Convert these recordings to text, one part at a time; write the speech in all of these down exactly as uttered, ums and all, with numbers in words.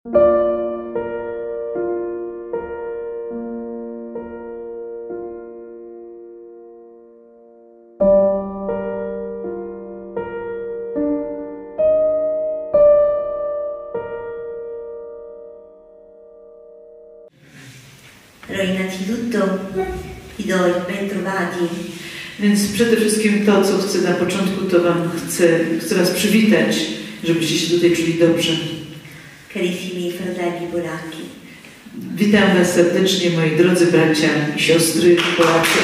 Allora, innanzitutto vi do il ben trovati. Więc przede wszystkim to, co chcę na początku, to Wam chcę, chcę Was przywitać, żebyście się tutaj czuli dobrze. Carissimi fratelli polacchi. Witam Was serdecznie, moi drodzy bracia i siostry Polacy.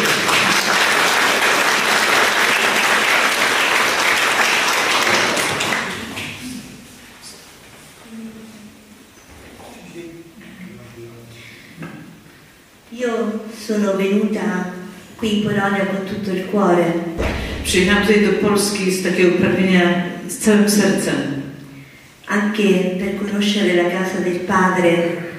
Io sono venuta qui in Polonia con tutto il cuore. Przyjechałam tutaj do Polski z takiego pragnienia z całym sercem. Anche per conoscere la casa del padre,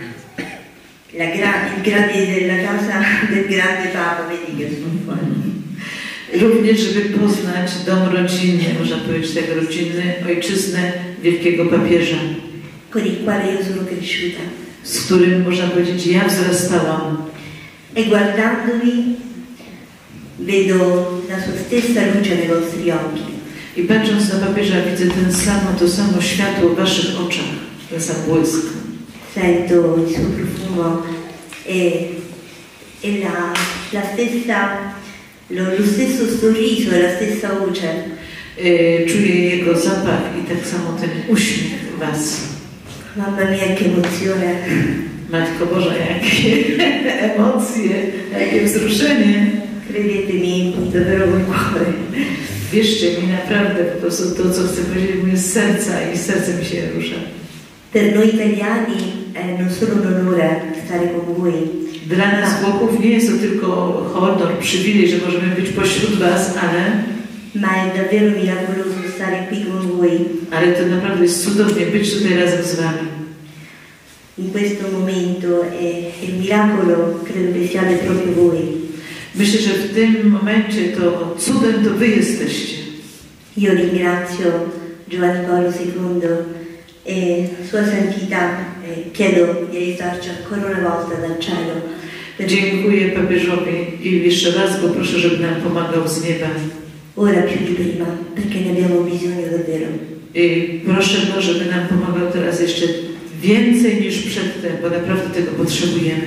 la gra il grande della casa del grande Papa, vedi che sono fuori. Również, żeby poznać dom rodzinny, można powiedzieć tak rodzinny, ojczyznę wielkiego papieża, con il quale io sono cresciuta. z którym, można powiedzieć, ja wzrastałam. E guardandovi vedo la sua stessa luce nei vostri occhi. I patrząc na papieża, widzę ten samo, to samo światło w Waszych oczach, ten sam błysk. Sento il suo profumo e, e la, la stessa, lo, lo stesso sorriso e la stessa voce. Yy, czuję jego zapach i tak samo ten uśmiech Was. Mamma mia, che emozione! Matko Boża, jakie emocje, jakie wzruszenie. Credetemi, davvero con cuore. Wierzcie mi, naprawdę, po prostu to, co chcę powiedzieć, mówię z serca i serce mi się rusza. Per noi italiani è non solo un onore stare con voi. Dla nas Włochów nie jest to tylko honor, przywilej, że możemy być pośród Was, ale ma è davvero miracoloso stare qui con voi. Ale to naprawdę jest cudownie być tutaj razem z Wami. In questo momento è il miracolo, credo che siate proprio voi. Myślę, że w tym momencie to cudem to Wy jesteście. Io ringrazio Giovanni Paolo secondo e Sua Santità e chiedo di aiutarci ancora una volta dal cielo. Dziękuję papieżowi i jeszcze raz go proszę, żeby nam pomagał z nieba. Ora più di prima, perché ne abbiamo bisogno davvero. I proszę go, żeby nam pomagał teraz jeszcze więcej niż przedtem, bo naprawdę tego potrzebujemy.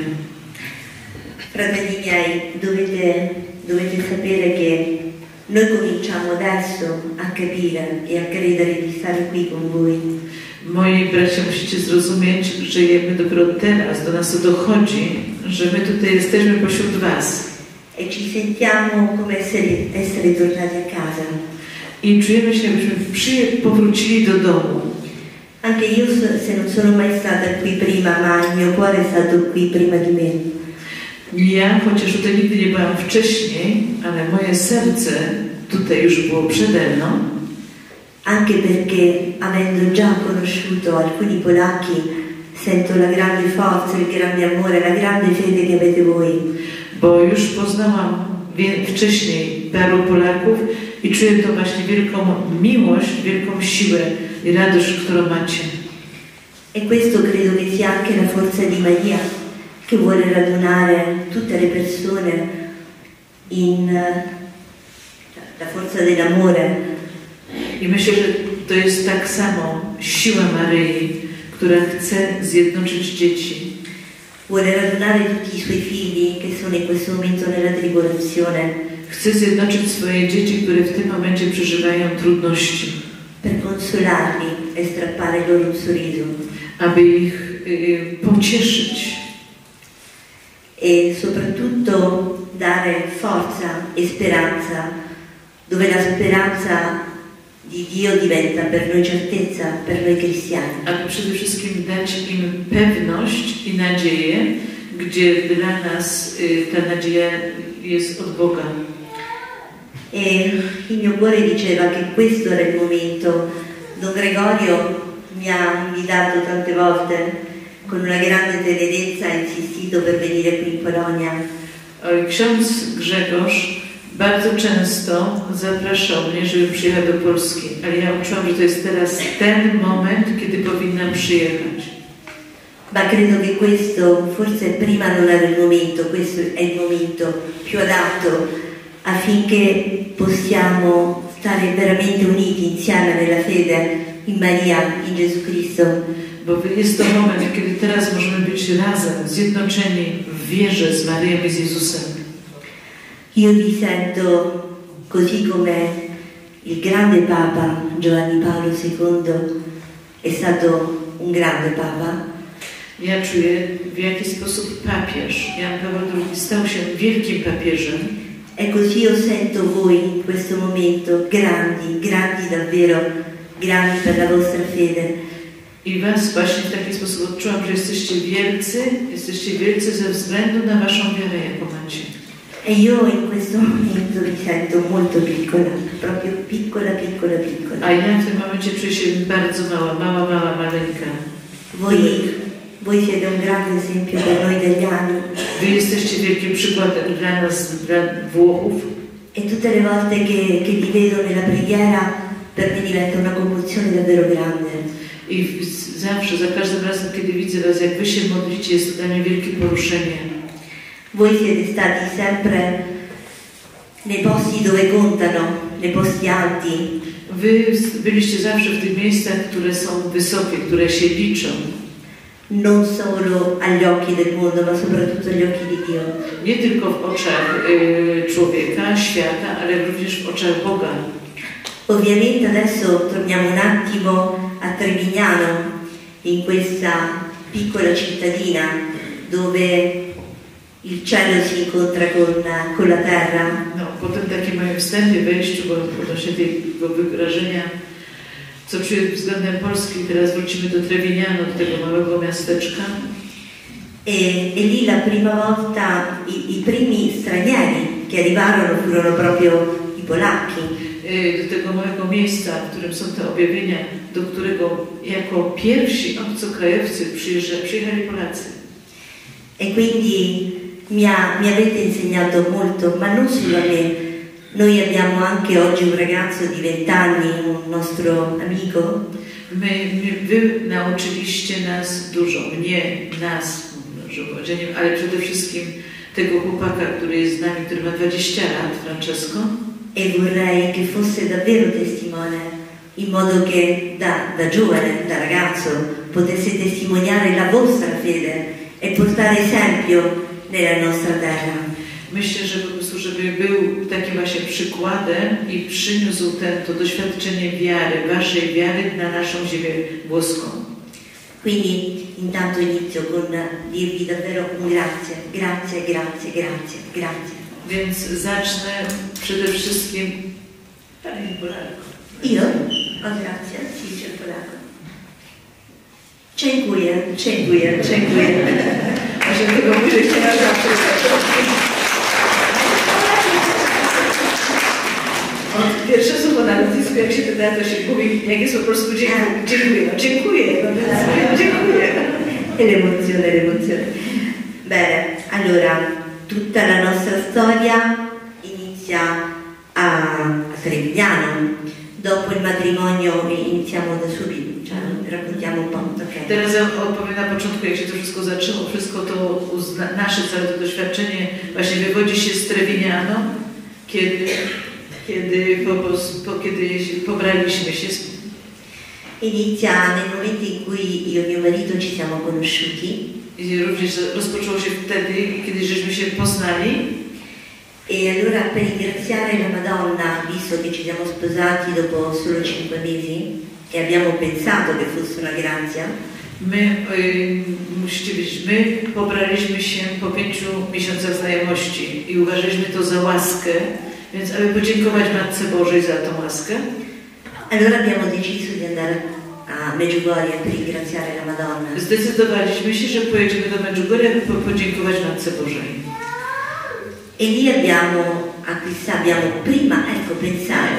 Fratelli miei, dovete, dovete sapere che noi cominciamo adesso a capire e a credere di stare qui con voi. Moi bracia, musicie zrozumieć, że my dopiero teraz do nas to dochodzi, że my tutaj jesteśmy pośród Was. E ci sentiamo come essere, essere tornati a casa. I czujemy się, jakbyśmy powrócili do domu. Anche io, se non sono mai stata qui prima, ma il mio cuore è stato qui prima di me. Ja, chociaż tutaj nigdy nie byłam wcześniej, ale moje serce tutaj już było przede mną. Anche perché, avendo già conosciuto alcuni polacchi, sento la grande forza, il grande amore, la grande fede che avete voi. Bo już poznałam wcześniej paru Polaków i czuję to właśnie wielką miłość, wielką siłę i radość, którą macie. E questo credo che sia anche la forza di Maria, che vuole radunare tutte le persone in la forza dell'amore. I myślę, że to jest tak samo siła Maryi, która chce zjednoczyć dzieci. Vuole radunare tutti i suoi figli che sono in questo momento nella tribolazione. Chce zjednoczyć swoje dzieci, które w tym momencie przeżywają trudności. Per consolarli e strappare loro un sorriso. Aby ich y, pocieszyć. E soprattutto dare forza e speranza, dove la speranza di Dio diventa per noi certezza, per noi cristiani. Aby przede wszystkim dać im pewność i nadzieję, gdzie dla nas y, ta nadzieja jest od Boga. E il mio cuore diceva che questo era il momento. Don Gregorio mi ha invitato tante volte, con una grande tenerezza, ha insistito per venire qui in Polonia. Ksiądz Grzegorz bardzo często zapraszał mnie, żebym przyjechał do Polski, ale ja uczułam, że to jest teraz ten moment, kiedy powinnam przyjechać. ma credo che questo forse prima non era il momento, questo è il momento più adatto affinché possiamo stare veramente uniti insieme nella fede in Maria, in Gesù Cristo. Bo jest to moment, kiedy teraz możemy być razem, zjednoczeni w wierze z Maryją i z Jezusem. Io vi sento così come il grande Papa Giovanni Paolo secondo è stato un grande Papa. Ja czuję, w jaki sposób papież Jan Paweł drugi stał się wielkim papieżem. E così io sento voi in questo momento grandi, grandi davvero, grandi per la vostra fede. I was właśnie w taki sposób odczułam, że jesteście wielcy, jesteście wielcy ze względu na waszą wiarę, jaką macie. E io in questo momento mi sento molto piccola, proprio piccola, piccola, piccola. A ja w tym momencie czuję się bardzo mała, mała, mała, maleńka. Voi, voi siete un grande esempio per noi italiani. Wy jesteście wielkim przykładem dla nas, dla Włochów. E tutte le volte che, che vi vedo nella preghiera, per me diventa una commozione davvero grande. I zawsze, za każdym razem, kiedy widzę was, jak wy się modlicie, jest to dla mnie wielkie poruszenie. Voi siete stati sempre nei posti dove contano, nei posti alti. Wy byliście zawsze w tych miejscach, które są wysokie, które się liczą. Non solo agli occhi del mondo, ma soprattutto agli occhi di Dio. Nie tylko w oczach y, człowieka, świata, ale również w oczach Boga. Ovviamente adesso torniamo un attimo a Trevignano, in questa piccola cittadina dove il cielo si incontra con, con la terra. No, po tym takim moim wstępie, wejściu, bo odnośnie tego wyrażenia, co czuję względem Polski, teraz wrócimy do Trevignano, do tego małego miasteczka. E, e lì la prima volta i, i primi stranieri che arrivarono furono proprio i polacchi. Do tego małego miejsca, w którym są te objawienia, do którego jako pierwsi obcokrajowcy przyjechali Polacy. E quindi mi, ha, mi avete insegnato molto, ma non solo a me. Noi abbiamo anche oggi un ragazzo di vent'anni, un nostro amico. My, my, wy nauczyliście nas dużo, mnie, nas, ale przede wszystkim tego chłopaka, który jest z nami, który ma dwadzieścia lat, Francesco. E vorrei che fosse davvero testimone, in modo che da, da giovane, da ragazzo, potesse testimoniare la vostra fede e portare esempio nella nostra terra. Myślę, że po prostu, żeby był takim właśnie przykładem i przyniósł ten, to doświadczenie wiary, waszej wiary na naszą ziemię włoską. Quindi intanto inizio con dirvi davvero un grazie, grazie, grazie, grazie, grazie. Więc zacznę przede wszystkim... Pani Polako. Io? O grazie, sì, c'è il polacco. Dziękuję, dziękuję, dziękuję. Może tego muszę się Od pierwsze słowo na lotnisku, jak się pyta, to się mówi, jak jest po prostu dziękuję. Dziękuję, no dziękuję, no więc dziękuję. E l'emozione, l'emozione. Bene, allora, tutta la nostra storia inizia a, a Trevignano. Dopo il matrimonio iniziamo da subito, cioè raccontiamo un po'. Okay. Teraz ja opowiem na początku, jak się to wszystko zaczęło. Wszystko to, nasze całe to doświadczenie właśnie wywodzi się z Trevignano, kiedy, kiedy, po, po, kiedy pobraliśmy się. Inizia nel momento in cui io e mio marito ci siamo conosciuti. I również rozpoczęło się wtedy, kiedy żeśmy się poznali. E allora per ringraziare la Madonna, visto che ci siamo sposati dopo solo cinque mesi e abbiamo pensato che fosse una grazia. My, y, musicie wiedzieć, my pobraliśmy się po pięciu miesiącach znajomości i uważaliśmy to za łaskę, więc aby podziękować Matce Bożej za tą łaskę. Allora abbiamo deciso di andare a Medjugorje per ringraziare la Madonna. Zdecydowaliśmy się, że pojedziemy do Medjugorje, aby podziękować Matce Bożej. E lì abbiamo acquistato, abbiamo prima, ecco, pensate,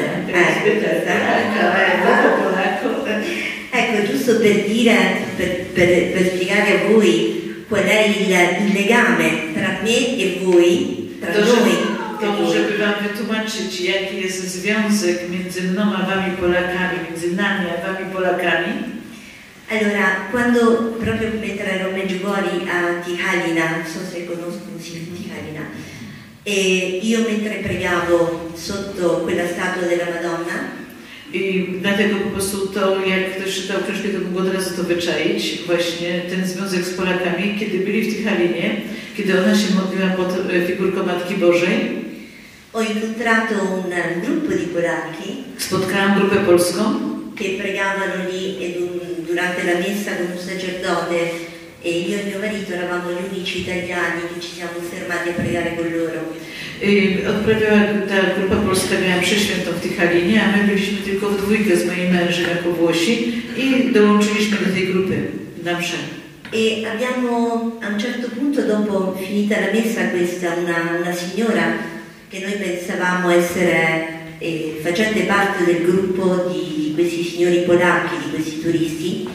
ecco, ecco, giusto per dire, per, per, per spiegare a voi qual è il, il legame tra me e voi, tra to, noi. To, żeby wam wytłumaczyć, jaki jest związek między mną a wami Polakami, między nami a wami Polakami. Allora, quando proprio mentre ero a Medjugorje a Tihalina, non so se conoscono sì, Tihalina, e io mentre pregavo sotto quella statua della Madonna. I dlatego po prostu to, jak ktoś czytał książkę, to mógł od razu to wyczaić, właśnie ten związek z Polakami, kiedy byli w Tichalinie, kiedy ona się modliła pod figurką Matki Bożej. Ho incontrato un gruppo di polacchi. Spotkałam grupę polską, che pregavano lì e durante la messa con un sacerdote e io e mio marito eravamo gli unici italiani che ci siamo fermati a pregare con loro. I odprawiała ta grupa polska, miała mszę świętą w Tichalinie, a my byliśmy tylko w dwójkę z moim mężem jako Włosi i dołączyliśmy do tej grupy na mszę. E abbiamo a un certo punto, dopo finita la messa, questa una, una signora che noi pensavamo essere eh, facente parte del gruppo di, di questi signori polacchi, di questi turisti.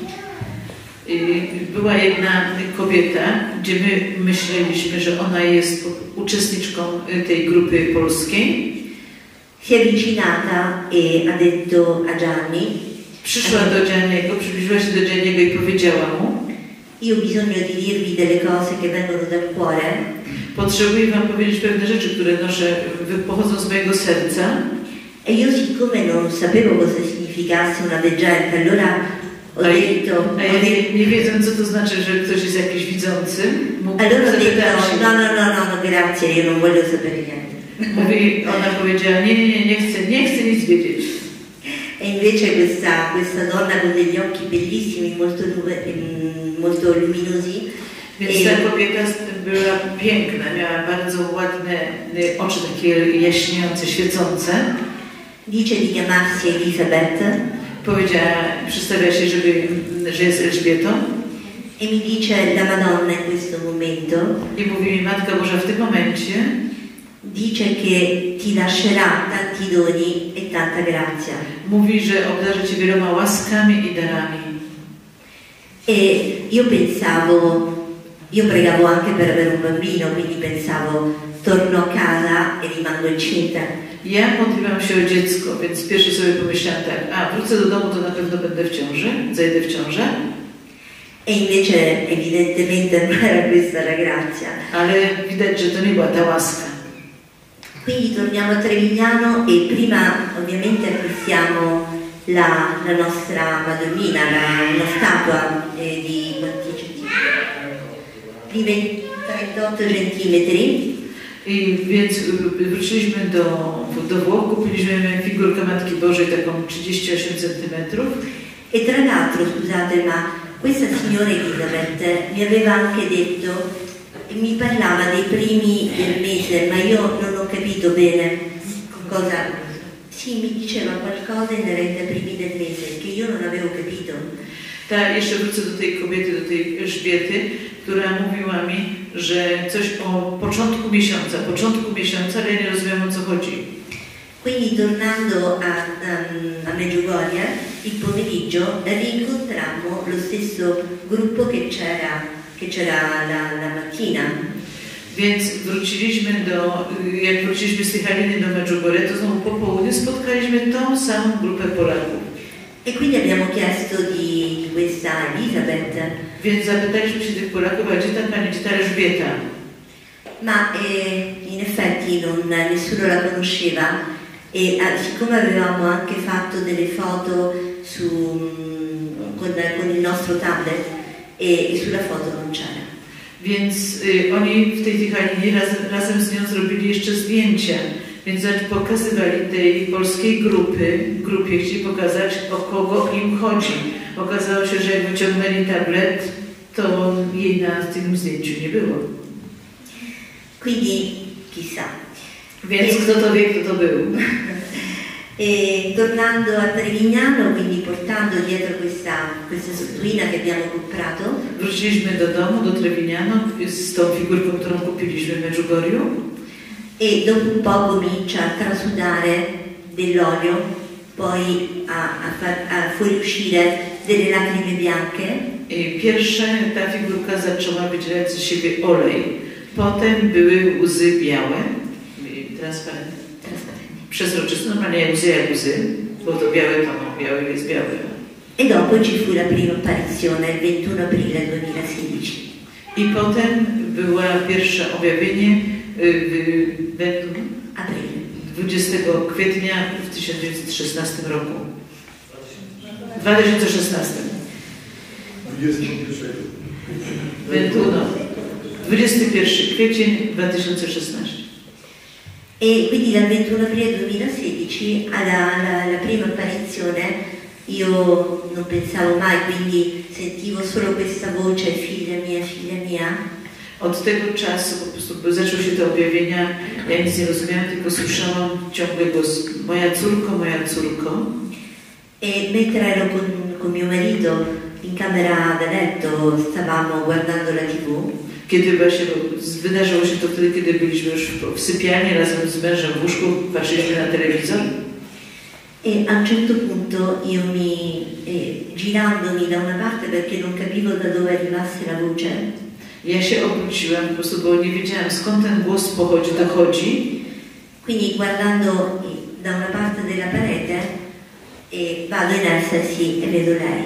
I była jedna kobieta, gdzie my myśleliśmy, że ona jest uczestniczką tej grupy polskiej. Si è avvicinata e ha detto a Gianni. Przyszła do Gianniego, przybliżyła się do Gianniego i powiedziała mu: Io ho bisogno di dirvi delle cose che vengono dal cuore. Potrzebuję wam powiedzieć pewne rzeczy, które noszę, pochodzą z mojego serca. E io, siccome non sapevo cosa significasse una veggente, allora ho detto... A ja nie, nie wiedząc, co to znaczy, że ktoś jest jakiś widzący, mógł allora ho detto, się. no, no, no, no, no, grazie, io non voglio sapere niente. Mówi, ona powiedziała, nie, nie, nie, nie chcę, nie chcę nic wiedzieć. E invece questa, questa donna con degli occhi bellissimi, molto, molto luminosi. Więc ta kobieta była piękna, miała bardzo ładne oczy, takie jaśniejące, świecące. Dice di chiamarsi Elisabeth. Powiedziała, przedstawia się, żeby, że jest Elżbietą. E mi dice la Madonna in questo momento. I mówi mi Matka Boża w tym momencie. Dice che ti lascerà tanti doni e tanta grazia. Mówi, że obdarzy cię wieloma łaskami i darami. E io pensavo, io pregavo anche per avere un bambino, quindi pensavo torno a casa e rimango incinta. Ja modliłam się o dziecko, więc pierwszy sobie pomyślałam tak, a wrócę do domu, to na pewno będę w ciąży, zajdę w ciążę. E invece evidentemente non era questa la grazia. Ale widać, że to nie była ta łaska. Quindi torniamo a Trevignano e prima ovviamente acquistiamo la, la nostra Madonnina, la, una statua eh, di, di trentotto centimetri. I więc wróciliśmy do, do Włoch, kupiliśmy figurkę Matki Bożej taką trzydzieści osiem centymetrów. E tra l'altro, scusate, ma questa signora Elisabeth mi aveva anche detto, mi parlava dei primi del mese, ma io non ho capito bene cosa. Sì, mi diceva qualcosa inerente ai primi del mese, che io non avevo capito. Ta, jeszcze wrócę do tej kobiety, do tej Elżbiety, która mówiła mi, że coś o początku miesiąca, początku miesiąca, ale ja nie rozumiem, o co chodzi. Quindi tornando a, a, a Medjugorje, il pomeriggio rincontrammo lo stesso gruppo che c'era che c'era la, la mattina. Więc wróciliśmy do, jak wróciliśmy z Tichaliny do Medjugorje, to znowu po południu spotkaliśmy tą samą grupę Polaków. E quindi abbiamo chiesto di, di questa Elisabeth. Więc zapytaliśmy się tych Polaków, a gdzie ta pani, gdzie ta Elżbieta? Ma eh, in effetti non, nessuno la conosceva e ah, siccome avevamo anche fatto delle foto su, con, con il nostro tablet e, e sulla foto non c'era. Więc y, oni w tej Tichalinie raz, razem z nią zrobili jeszcze zdjęcia. Więc pokazywali tej polskiej grupy, grupie chcieli pokazać, o kogo im chodzi. Okazało się, że jak wyciągnęli tablet, to jej na tym zdjęciu nie było. Quindi chissà. Więc kto to wie, kto to był. E tornando a Trevignano, quindi portando dietro questa, questa statuina che abbiamo comprato. Wróciliśmy do domu, do Trevignano z tą figurką, którą kupiliśmy w Medjugorju. E dopo un po' comincia a trasudare dell'olio, poi a, a, far, a fuoriuscire delle lacrime bianche. I pierwsze ta figurka zaczęła wydzielać z siebie olej. Potem były łzy białe, transparentne. Przezroczyste, normalnie jak łzy, jak łzy, bo to białe to no, białe jest białe. E dopo ci fu la prima apparizione il ventuno aprile duemilasedici. I potem była pierwsze objawienie w dwudziestego kwietnia w tysiąc dziewięćset szesnastym roku. dwa tysiące szesnastym. ventuno. dwudziesty pierwszy kwiecień dwa tysiące szesnastym. E quindi dal ventuno aprile duemilasedici alla la, la prima apparizione io non pensavo mai, quindi sentivo solo questa voce, figlia mia, figlia mia. Od tego czasu po prostu zaczęły się te objawienia, ja nic nie rozumiałam, tylko słyszałam ciągle głos: moja córko, moja córko. E mentre ero con, con mio marito in camera da letto, stavamo guardando la tivù. Kiedy właśnie wydarzyło się to wtedy, kiedy byliśmy już w sypialni razem z mężem w łóżku, patrzyliśmy na telewizor. E a un certo punto io mi, eh, girandomi da una parte perché non capivo da dove arrivasse la voce. Ja się obróciłam po prostu, bo nie wiedziałam, skąd ten głos pochodzi, dochodzi. Quindi guardando da una parte della parete e vado in estasi e vedo lei,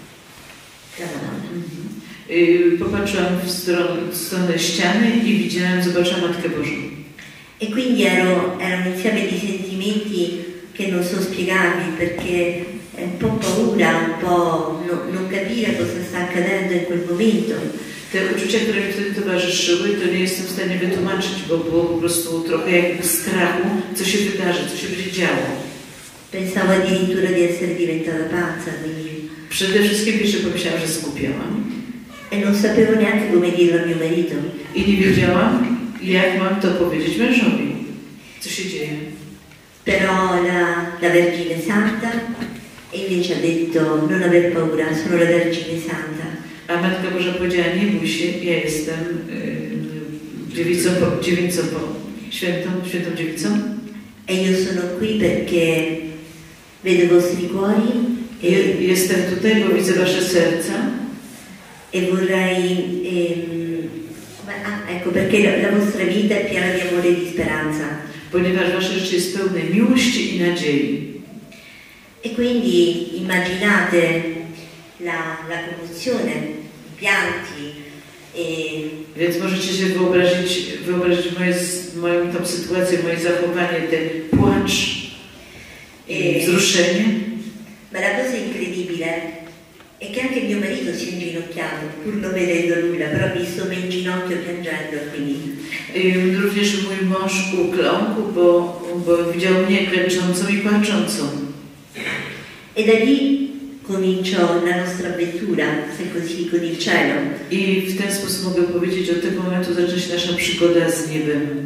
la Madonna. Mm-hmm. Popatrzyłam w stronę, w stronę ściany i widziałam, zobaczyłam Matkę Bożą. E quindi ero, era un insieme di sentimenti che non so spiegarvi, perché è un po' paura, un po' no, non capire cosa sta accadendo in quel momento. Te uczucia, które mi wtedy towarzyszyły, to nie jestem w stanie wytłumaczyć, bo było po prostu trochę jakby strachu, co się wydarzy, co się będzie działo. Pensavo addirittura di essere diventata pazza, quindi. Przede wszystkim pierwsze pomyślałam, że zgłupiałam. E non sapevo neanche come dirlo a mio marito. I nie wiedziałam, jak mam to powiedzieć mężowi. Co się dzieje? Però la, la Vergine Santa e invece ha detto non aver paura, sono la Vergine Santa. A Matka Boża powiedziała: nie bój się, ja jestem yy, dziewicą, dziewicą, świętą, świętą dziewicą. E io sono qui perché vedo i vostri cuori. E jestem tutaj, bo widzę wasze serca. E vorrei, ehm, ah, ecco, perché la, la vostra vita è piena di amore e di speranza. Ponieważ wasze życie jest pełne miłości i nadziei. E quindi immaginate la, la commozione, i pianti. E... Więc możecie się wyobrazić, wyobrazić moje, moją tą sytuację, moje zachowanie, ten płacz i wzruszenie. Ma la cosa incredibile è che anche mio marito si è inginocchiato, pur non vedendo nulla, però ha visto me in ginocchio piangendo, quindi. I również mój mąż ukląkł, bo, bo widział mnie klęczącą i płaczącą. E da lì cominciò la nostra avventura, se così, con il cielo. I w ten sposób mogę powiedzieć, od tego momentu zaczyna się nasza przygoda z niebem.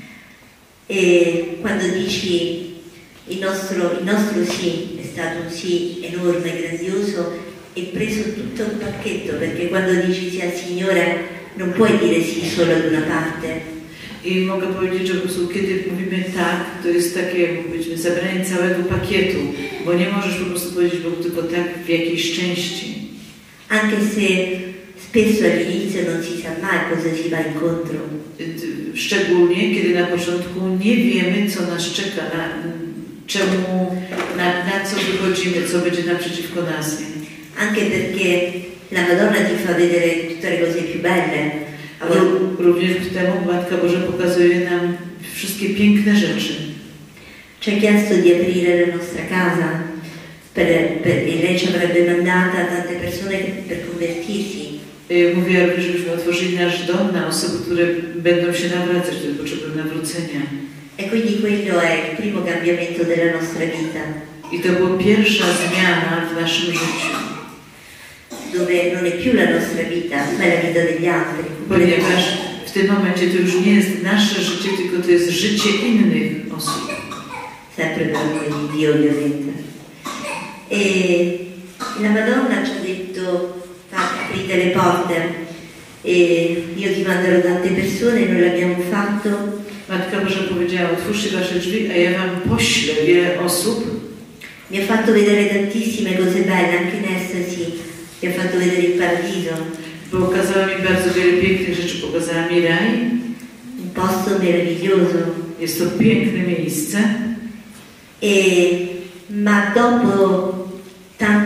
E quando dici il nostro, il nostro sì è stato un sì enorme, grandioso, e preso tutto un pacchetto, perché quando dici sì al Signore non puoi dire sì solo ad una parte. I mogę powiedzieć, że po prostu kiedy mówimy tak, to jest takie, powiedzmy, zabranie całego pakietu, bo nie możesz po prostu powiedzieć Bogu tylko tak w jakiejś części. Anche se spesso all'inizio non si sa mai cosa si va incontro. Szczególnie, kiedy na początku nie wiemy, co nas czeka, na, czemu, na, na co wychodzimy, co będzie naprzeciwko nas. Anche perché la Madonna ti fa vedere tutte le cose più belle. Również temu Matka Boża pokazuje nam wszystkie piękne rzeczy. Ci ha chiesto di aprire la nostra casa per, per, e lei ci avrebbe mandata tante persone per convertirsi. Mówiła również, żebyśmy otworzyli nasz dom na osoby, które będą się nawracać, które potrzebują nawrócenia. E quindi quello è il primo cambiamento della nostra vita. I to była pierwsza zmiana w naszym życiu. Dove non è più la nostra vita, ma è la vita degli altri. Ponieważ w tym momencie to już nie jest nasze życie, tylko to jest życie innych osób. Sempre per amore di Dio, ovviamente. E la Madonna ci ha detto: aprite le porte, e io ti manderò tante persone, noi l'abbiamo fatto. Matka Boża powiedziała: otwórzcie wasze drzwi, a ja wam poślę wiele osób. Mi ha fatto vedere tantissime cose belle, anche in estasi. Mi ha fatto vedere il paradiso. Pokazała mi bardzo wiele pięknych rzeczy, pokazała mi raj. Un posto meraviglioso. Jest to piękne miejsce. E, ma dopo tante estasi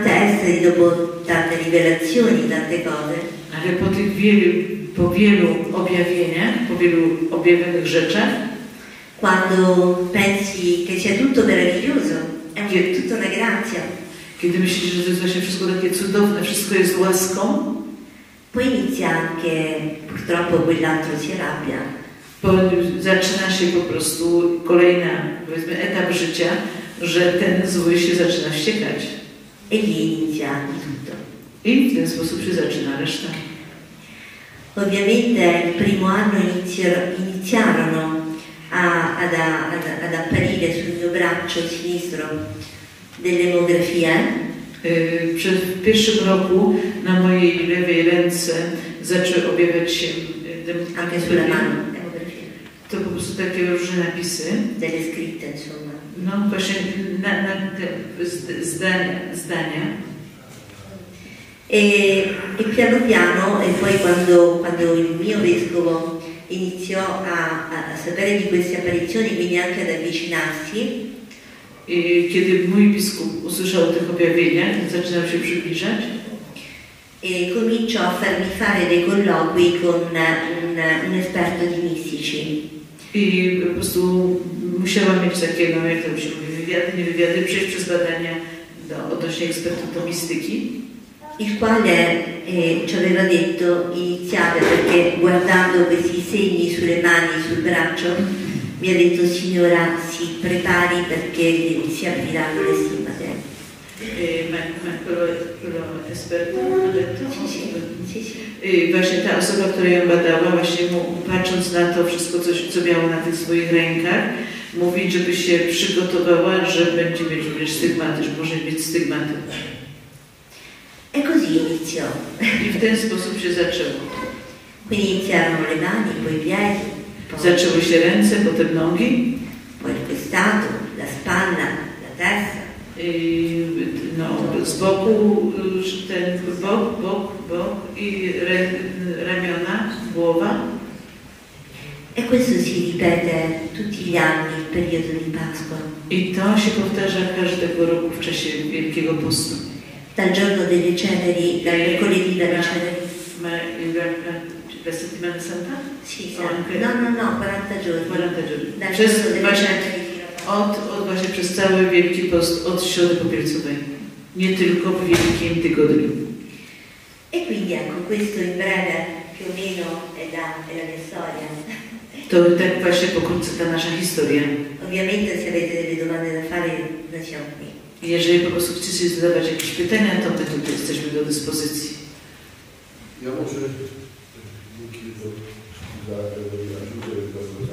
di dopo tante rivelazioni, tante cose, ale po tych wielu, po wielu objawieniach, po wielu objawionych rzeczach, quando pensi che sia tutto meraviglioso, è un- tutta una grazia, kiedy myślisz, że to jest właśnie wszystko takie cudowne, wszystko jest łaską, poi inizia anche, purtroppo quell'altro si arrabbia, bo zaczyna się po prostu kolejna, powiedzmy, etap życia, że ten zły się zaczyna wściekać. e lì inizia il tutto. I w ten sposób się zaczyna reszta. Ovviamente il primo anno iniziarono, iniziarono a, ad, ad, ad apparire sul mio braccio sinistro delle emografie. Yy, Przez w pierwszym roku na mojej lewej ręce zaczęły objawiać się yy, Anche sulla mano, emografie, to po prostu takie różne napisy. delle scritte insomma. No właśnie na, na te zd- zdania, zdania. E, e piano piano, e poi quando, quando il mio vescovo iniziò a, a, a sapere di queste apparizioni, quindi anche ad avvicinarsi, I kiedy mój biskup usłyszał o tych objawieniach, zaczynał się przybliżać, e cominciò a farmi fare dei colloqui con un, un esperto di mistici. i po prostu musiała mieć takie, no jak to się mówi, wywiady, nie wywiady, przejść przez badania do, odnośnie ekspertów do mistyki, il quale eh, ci aveva detto iniziate perché guardando questi segni sulle mani e sul braccio mi ha detto signora si prepari perché si apriranno le stimmate. I ma, ma quello, quello esperto ha detto? Sì, sì, sì, sì. I właśnie ta osoba, która ją badała, właśnie mu, patrząc na to wszystko, co, co miało na tych swoich rękach, mówi, żeby się przygotowała, że będzie mieć również stygmaty, że może mieć stygmaty. E così iniziò. I w ten sposób się zaczęło. Quindi iniziarono le mani, poi i piedi, poi, Zaczęły się ręce, potem nogi, poi il costato, la spalla, la testa. i, no, z boku y, ten bok, bok, bok i re, ramiona, głowa. E questo si ripete tutti gli anni, il periodo di Pasqua. I to się powtarza każdego roku w czasie Wielkiego Postu. Dal giorno delle ceneri, dal mercoledì delle ceneri. Ma la, la settimana santa? Sì, O sa- anche- no, no, no, quaranta giorni. quaranta giorni. Dal Przez giorno delle właśnie ceneri fino a od, od właśnie przez cały Wielki Post, od Środy Popielcowej. Nie tylko w Wielkim Tygodniu. E quindi ecco, questo in breve più o meno è la, è la mia storia. To tak właśnie pokrótce ta nasza historia. Ovviamente se avete delle domande da fare, noi siamo qui. Jeżeli po prostu chcecie zadawać jakieś pytania, to my tutaj jesteśmy do dyspozycji. Ja może dzięki za aiuto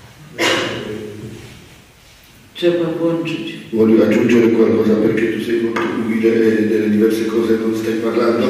Trzeba włączyć. Voglio aggiungere qualcosa perché tu sei molto umile e delle diverse cose non stai parlando.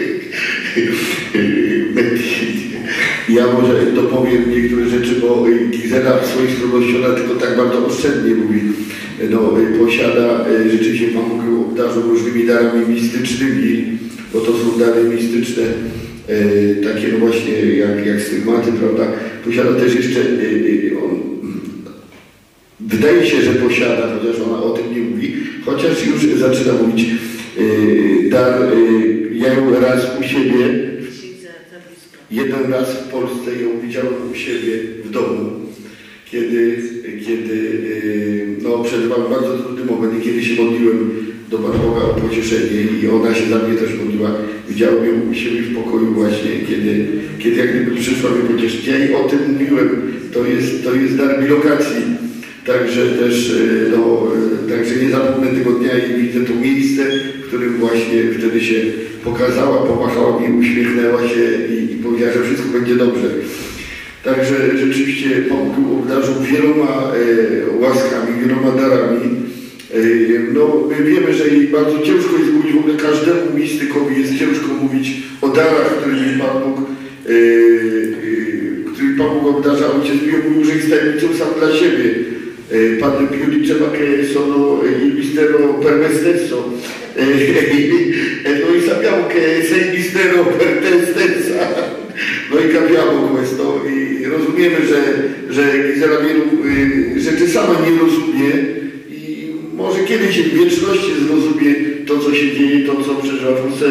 Ja może dopowiem niektóre rzeczy, bo Gizela w swoich skromności, ona tylko tak bardzo oszczędnie mówi. No, posiada, rzeczywiście Pan Bóg obdarzył różnymi darami mistycznymi, bo to są dary mistyczne, e, takie no właśnie jak, jak stygmaty, prawda? Posiada też jeszcze, e, on, wydaje się, że posiada, chociaż ona o tym nie mówi, chociaż już zaczyna mówić e, dar, e, ja ją raz u siebie, jeden raz w Polsce ją widziałem u siebie w domu, kiedy, kiedy no, przeżywałem bardzo trudny moment i kiedy się modliłem do Pana Boga o pocieszenie i ona się za mnie też modliła. Widziałem ją u siebie w pokoju właśnie, kiedy, kiedy jak gdyby przyszła mnie pocieszyć. Ja jej o tym mówiłem, to jest, to jest dar bilokacji. Także też, no, także nie zapomnę tego dnia i widzę to miejsce, w którym właśnie wtedy się pokazała, pomachała mi, uśmiechnęła się i, i powiedziała, że wszystko będzie dobrze. Także rzeczywiście Pan Bóg obdarzył wieloma e, łaskami, wieloma darami. E, no, my wiemy, że jej bardzo ciężko jest mówić, w ogóle każdemu mistykowi jest ciężko mówić o darach, którymi Pan Bóg, e, e, którymi Pan Bóg obdarza. Ojciec Pio mówił, że jest tajemnicą sam dla siebie. E, Padre Pio diceva che sono il mistero per me stesso. E, e noi sappiamo che sei il mistero per te stessa. No i capiamo questo i rozumiemy, że, że Gizela wielu rzeczy sama nie rozumie i może kiedyś w wieczności zrozumie to, co co się dzieje, to co przeżywa, forse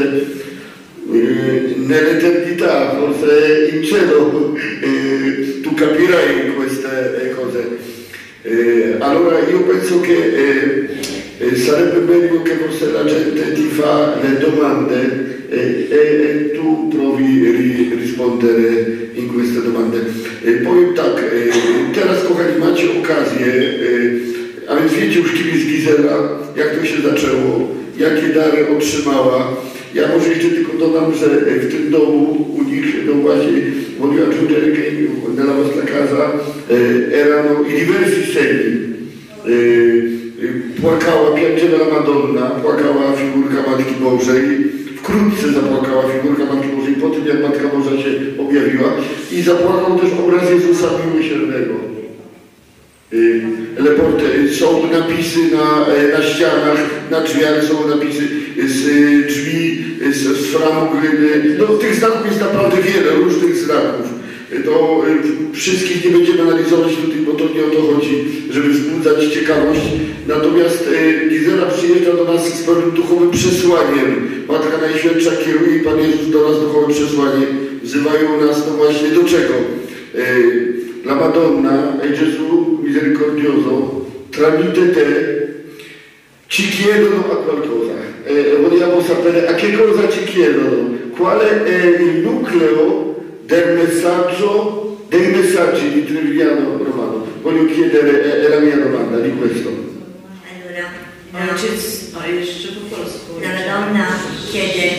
nell'eternità, forse in cielo tu capirai queste cose. Allora io penso che sarebbe meglio che forse la gente ti fa le domande e, e, e tu provi ri, rispondere in queste domande. E powiem tak, teraz kochani macie okazję, a więc wiecie już kim jest Gizela, jak to się zaczęło, jakie dary otrzymała. Ja może jeszcze tylko dodam, że w tym domu u nich, no właśnie, mówiła Giulia che nella vostra casa erano i diversi segni. Płakała, piangeva la Madonna, płakała figurka Matki Bożej, wkrótce zapłakała figurka Matki Bożej po tym, jak Matka Boża się objawiła i zapłakał też obraz Jezusa Miłosiernego. Leporte, są napisy na, na ścianach, na drzwiach są napisy z drzwi, z, z framu gryny. No, tych znaków jest naprawdę wiele, różnych znaków. To wszystkich nie będziemy analizować tutaj, bo to nie o to chodzi, żeby wzbudzać ciekawość. Natomiast Gizela przyjeżdża do nas z pewnym duchowym przesłaniem. Matka Najświętsza kieruje i Pan Jezus do nas duchowym przesłaniem. Wzywają nas no właśnie do czego? La Madonna e Gesù misericordioso tramite te ci chiedono a qualcosa. Eh, vogliamo sapere a che cosa ci chiedono? Quale è il nucleo del messaggio, dei messaggi di Trevigliano Romano? Voglio chiedere, è la mia domanda di questo. Allora, Ojciec, o jeszcze po polsku. la Madonna chiede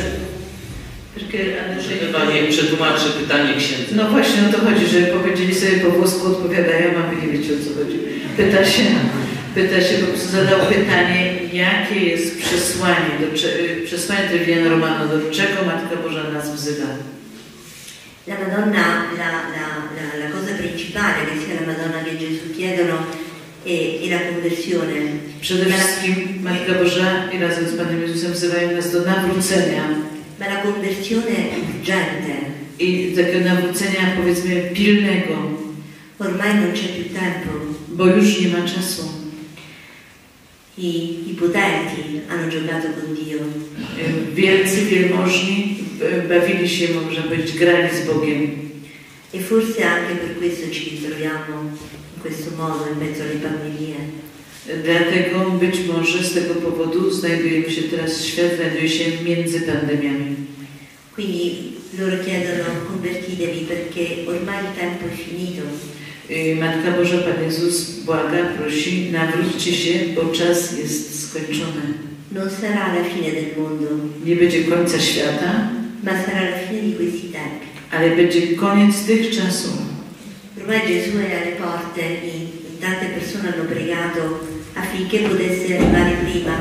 Chyba nie przetłumaczy pytanie księdza. No właśnie o to chodzi, że powiedzieli sobie po włosku, odpowiadają, a wy nie wiecie o co chodzi. Pyta się, pyta się, po prostu zadał pytanie, jakie jest przesłanie, do, przesłanie Trevigliano Romano, do czego Matka Boża nas wzywa. La Madonna, la, la, la, la cosa principale che sia la Madonna che Gesù chiedono è, è la conversione. Przede wszystkim Matka Boża i razem z Panem Jezusem wzywają nas do nawrócenia. Ma la conversione urgente. I takiego nawrócenia, powiedzmy, pilnego. Ormai non c'è più tempo. Bo już nie ma czasu. I, i potenti hanno giocato con Dio. Wielcy, wielmożni bawili się, można powiedzieć, grali z Bogiem. E forse anche per questo ci ritroviamo in questo modo in mezzo alle pandemie. Dlatego być może z tego powodu znajdujemy się teraz, świat znajduje się między pandemiami. Quindi loro chiedono convertitevi perché ormai il tempo è finito. Matka Boża, Pan Jezus błaga, prosi, nawróćcie się, bo czas jest skończony. Non sarà la fine del mondo. Nie będzie końca świata, ma sarà la fine di questi tempi. Ale będzie koniec tych czasów. Ormai Gesù è alle porte e tante persone hanno pregato affinché potesse arrivare prima.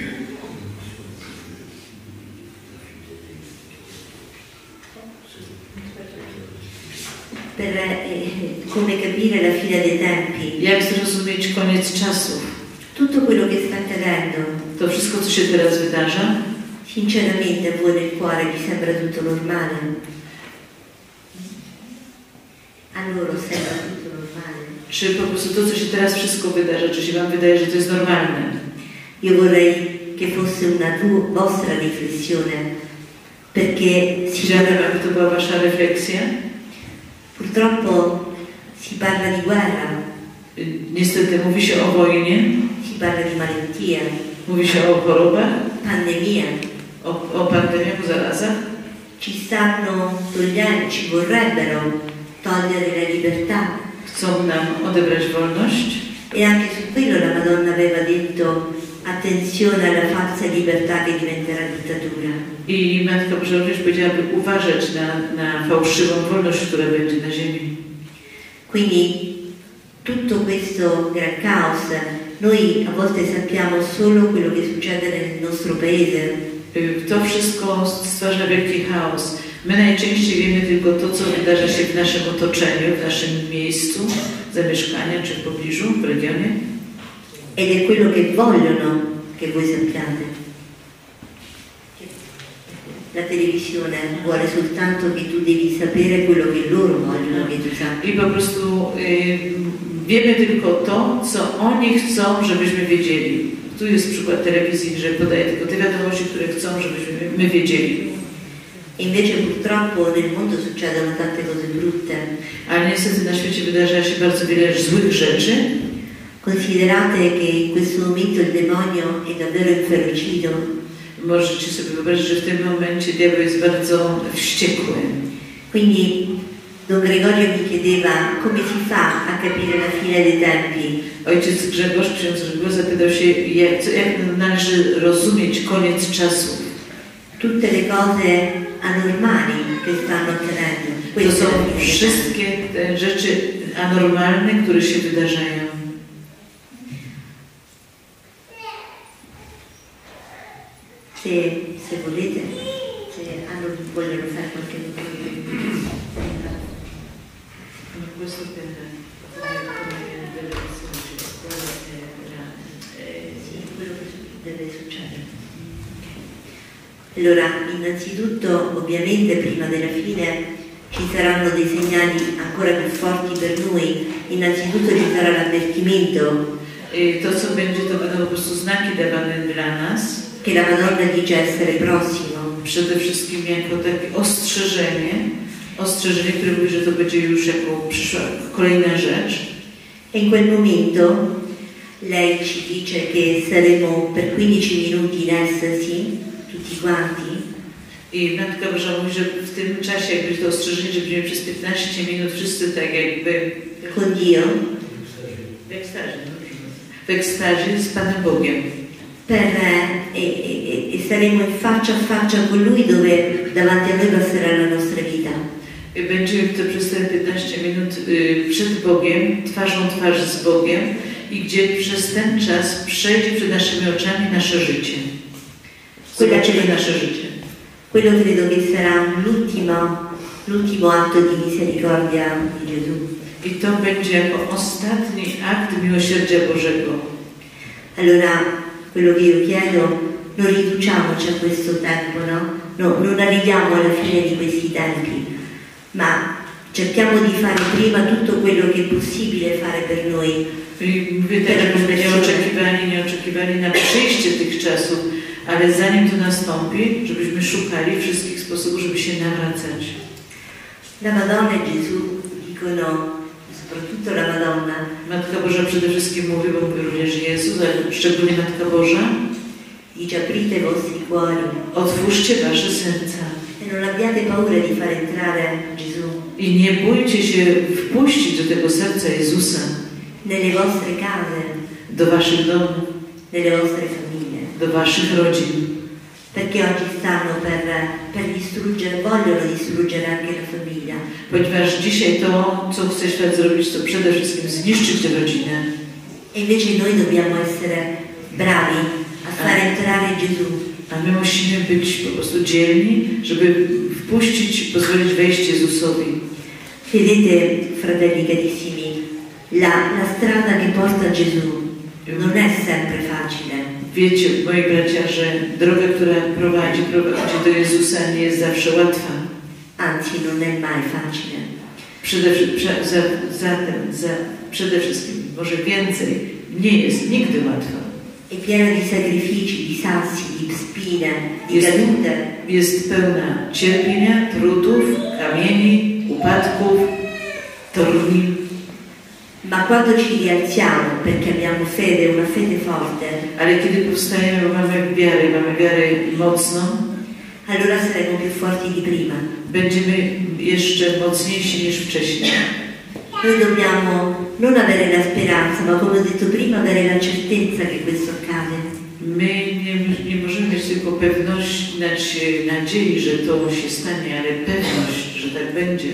Per eh, come capire la fine dei tempi. Jak zrozumieć koniec czasów? Tutto quello che sta accadendo. To wszystko, co się teraz wydarza. Sinceramente a voi nel cuore vi sembra tutto normale? A loro sembra tutto normale? Czy po prostu to, co się teraz wszystko wydarza, czy się Wam wydaje, że to jest normalne? Io vorrei che fosse una tua, vostra riflessione, perché Chciałabym, aby to była Wasza refleksja. Purtroppo si parla di guerra. Niestety mówi się o wojnie. Si parla di malattia. Mówi się o chorobach. Pandemia. O, o pandemiach, o zarazach. Ci stanno togliendo, ci vorrebbero togliere la libertà. Chcą nam odebrać wolność. E anche su quello la Madonna aveva detto attenzione alla falsa libertà che diventerà dittatura. I Matka Boża również powiedziała, by uważać na, na fałszywą wolność, która będzie na ziemi. Quindi tutto questo gran caos, noi a volte sappiamo solo quello che succede nel nostro paese. To wszystko stwarza wielki chaos. My najczęściej wiemy tylko to, co wydarza się w naszym otoczeniu, w naszym miejscu zamieszkania czy w pobliżu, w regionie. Ed è quello che vogliono che voi sappiate. La televisione vuole soltanto che tu devi sapere quello che loro vogliono che tu sappia. I po prostu y, wiemy tylko to, co oni chcą, żebyśmy wiedzieli. tu jest przykład telewizji, że podaje tylko te wiadomości, które chcą, żebyśmy my wiedzieli. Invece purtroppo nel mondo succedono tante cose brutte. Ale niestety na świecie wydarza się bardzo wiele złych rzeczy. Considerate che in questo momento il demonio è davvero inferocito. Możecie sobie wyobrazić, że w tym momencie diabeł jest bardzo wściekły. Quindi Don Gregorio mi chiedeva come si fa a capire la fine dei tempi. Ojciec Grzegorz, ksiądz Grzegorz zapytał się, jak, co, jak należy rozumieć koniec czasu. Tutte le cose anormali che stanno avvenendo. To są wszystkie te rzeczy anormalne, które się wydarzają. Se, se volete, se hanno vogliono fare qualche domanda. Questo per come deve sì, quello che deve succedere. Allora, innanzitutto, ovviamente, prima della fine ci saranno dei segnali ancora più forti per noi. Innanzitutto ci sarà l'avvertimento. I to, co będzie, to będą po prostu znaki dawane dla nas. Che la Madonna dice essere prossimo. Przede wszystkim jako takie ostrzeżenie, ostrzeżenie, które mówi, że to będzie już jako przyszła kolejna rzecz. E in quel momento lei ci dice che saremo per quindici minuti in estasi, tutti quanti. I Matka Boża mówi, że w tym czasie, jak będzie to ostrzeżenie, że będziemy przez piętnaście minut wszyscy tak jakby con Dio, w ekstazie, w ekstazie z Panem Bogiem. Per, e, e, e saremo in faccia a faccia con Lui, dove davanti a noi passerà la nostra vita. Będziemy to przez te piętnaście minut y, przed Bogiem, twarzą w twarz z Bogiem i gdzie przez ten czas przejdzie przed naszymi oczami nasze życie. Zobaczymy nasze życie. Quello credo che sarà l'ultimo, l'ultimo atto di misericordia di Gesù. I to będzie jako ostatni akt miłosierdzia Bożego. Allora, quello che io chiedo, non riduciamoci a questo tempo, no? No, non arriviamo alla fine di questi tempi, ma cerchiamo di fare prima tutto quello che è possibile fare per noi. I mówię tak, żebyśmy nie oczekiwali, nie oczekiwali na przyjście tych czasów, ale zanim to nastąpi, żebyśmy szukali wszystkich sposobów, żeby się nawracać. La Madonna e Gesù dicono, soprattutto la Madonna, Matka Boża przede wszystkim mówi, bo mówi również Jezus, ale szczególnie Matka Boża, dice aprite i vostri cuori. Otwórzcie wasze serca. E non abbiate paura di far entrare Gesù. I nie bójcie się wpuścić do tego serca Jezusa. Nelle vostre case. Do waszych domów. Nelle vostre famiglie. Do waszych rodzin. Perché oggi stanno per, per distruggere, vogliono distruggere anche la famiglia. Ponieważ dzisiaj to, co chce świat zrobić, to przede wszystkim zniszczyć tę rodzinę. E invece noi dobbiamo essere bravi a far entrare Gesù. A my musimy być po prostu dzielni, żeby wpuścić, pozwolić wejść Jezusowi. Vedete, fratelli carissimi, la, la strada che porta a Gesù non è sempre facile. Wiecie, moi bracia, że droga, która prowadzi, prowadzi do Jezusa, nie jest zawsze łatwa. Anzi, non è mai facile. Przede, prze, za, zatem, za, przede wszystkim, może więcej, nie jest nigdy łatwa. È piena di sacrifici, di sassi, di spine, di Jest, cadute. jest pełna cierpienia, trudów, kamieni, upadków, torni. Ma quando ci rialziamo perché abbiamo fede, una fede forte, Ale kiedy powstajemy, bo mamy wiarę, mamy wiarę mocną, allora saremo più forti di prima. będziemy jeszcze mocniejsi niż wcześniej. Noi dobbiamo non avere la speranza, ma come ho detto prima, avere la certezza che questo accade. My nie, nie możemy mieć tylko pewność, znaczy nadziei, że to się stanie, ale pewność, że tak będzie.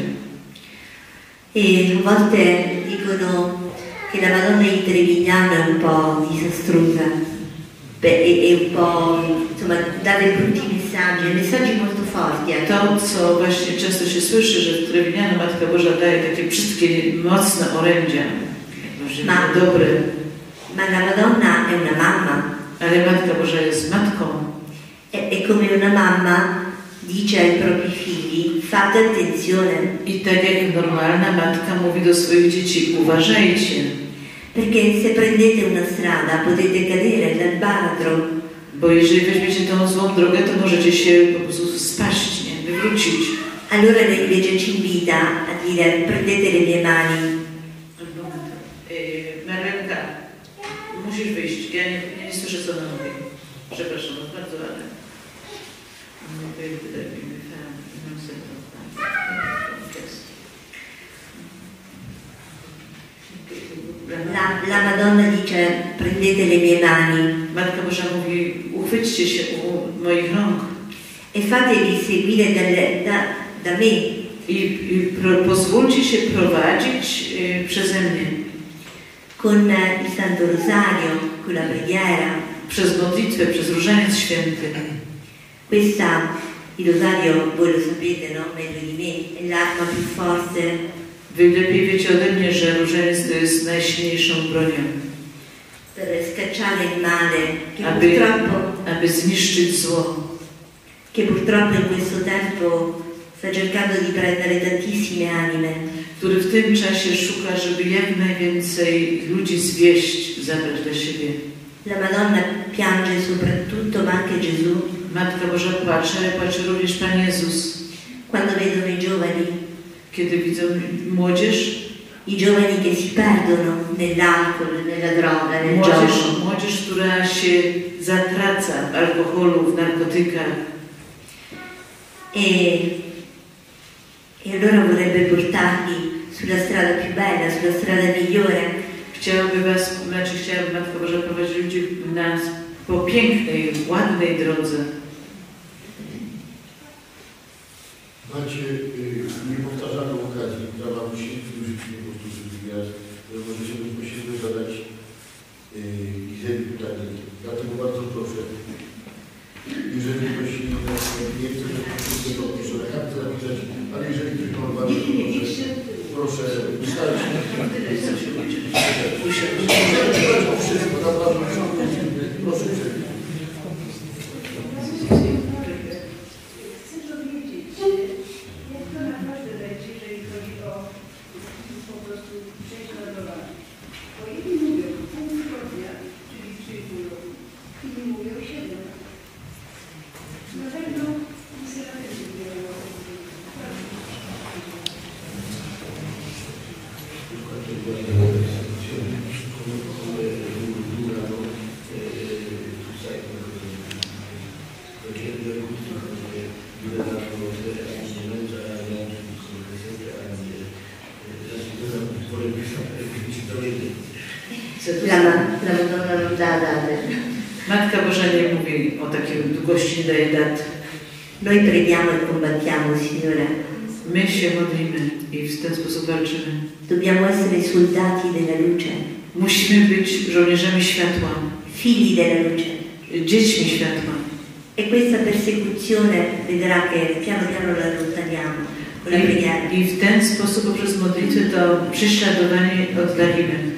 E a volte dicono che la Madonna in Trevignano è un po' disastrosa, beh, è, è un po', insomma, dà dei brutti messaggi, messaggi molto forti. Eh. To, co właśnie często się słyszy, że w Trevignano Matka Boża daje takie brzydkie, mocne orędzia, Ma, dobre. Ma la Madonna è una mamma. Ale Matka Boża jest matką. È, è come una mamma dice ai propri figli, fate attenzione. I tak jak normalna matka mówi do swoich dzieci, uważajcie. Perché se prendete una strada potete cadere dal baratro. Bo jeżeli weźmiecie tą złą drogę, to możecie się po prostu spaść, nie? Wywrócić. Allora lei invece ci invita a dire prendete le mie mani. Marlenka, musisz wyjść. Ja nie, ja nie słyszę, co ona mówi. Przepraszam, bardzo ładne. La, la Madonna dice prendete le mie mani. Matka Boża mówi, uchwyćcie się u moich rąk. E fatevi seguire dalle, da, da me. I, i pro, pozwólcie się prowadzić y, przeze mnie. Con il Santo Rosario, con la preghiera. Przez modlitwę, przez różaniec święty. Questa, il rosario, voi lo sapete, no? Meglio di me, è l'arma più forte. Wy lepiej wiecie ode mnie, że różaniec to jest najsilniejszą bronią. Per scacciare il male, che aby, purtroppo, aby zniszczyć zło. Che purtroppo in questo tempo sta cercando di prendere tantissime anime. Który w tym czasie szuka, żeby jak najwięcej ludzi zwieść, zabrać dla siebie. La Madonna piange soprattutto, ma anche Gesù. Matka Boża płacze, ale płacze również Pan Jezus. Quando vedono i giovani. Kiedy widzą młodzież. I giovani che si perdono nell'alcol, nella droga, nel młodzież, gioco. młodzież, która się zatraca w alkoholu, w narkotykach. E, e allora vorrebbe portarli sulla strada più bella, sulla strada migliore. Chciałaby was, znaczy chciałaby Matka Boża prowadzić ludzi nas po pięknej, ładnej drodze. Macie y, niepowtarzalną okazję, która wam się w życiu nie powtórzy drugi raz, że możecie bezpośrednio zadać Izeli pytanie. Dlatego bardzo proszę, jeżeli ktoś nie chce, to proszę na kartce napisać, ale jeżeli ktoś ma odwagę, to proszę, proszę ustalić. Proszę wszystko, naprawdę proszę wszystko. La, la Madonna non dà date. Matka Boża nie mówi o takiej długości, nie daje dat. Noi preghiamo e combattiamo, Signore. My się modlimy i w ten sposób walczymy. Dobbiamo essere soldati della luce. Musimy być żołnierzami światła. Figli della luce. Dziećmi światła. E questa persecuzione vedrà che piano piano la allontaniamo con la preghiera. I w ten sposób poprzez modlitwę to prześladowanie oddalimy.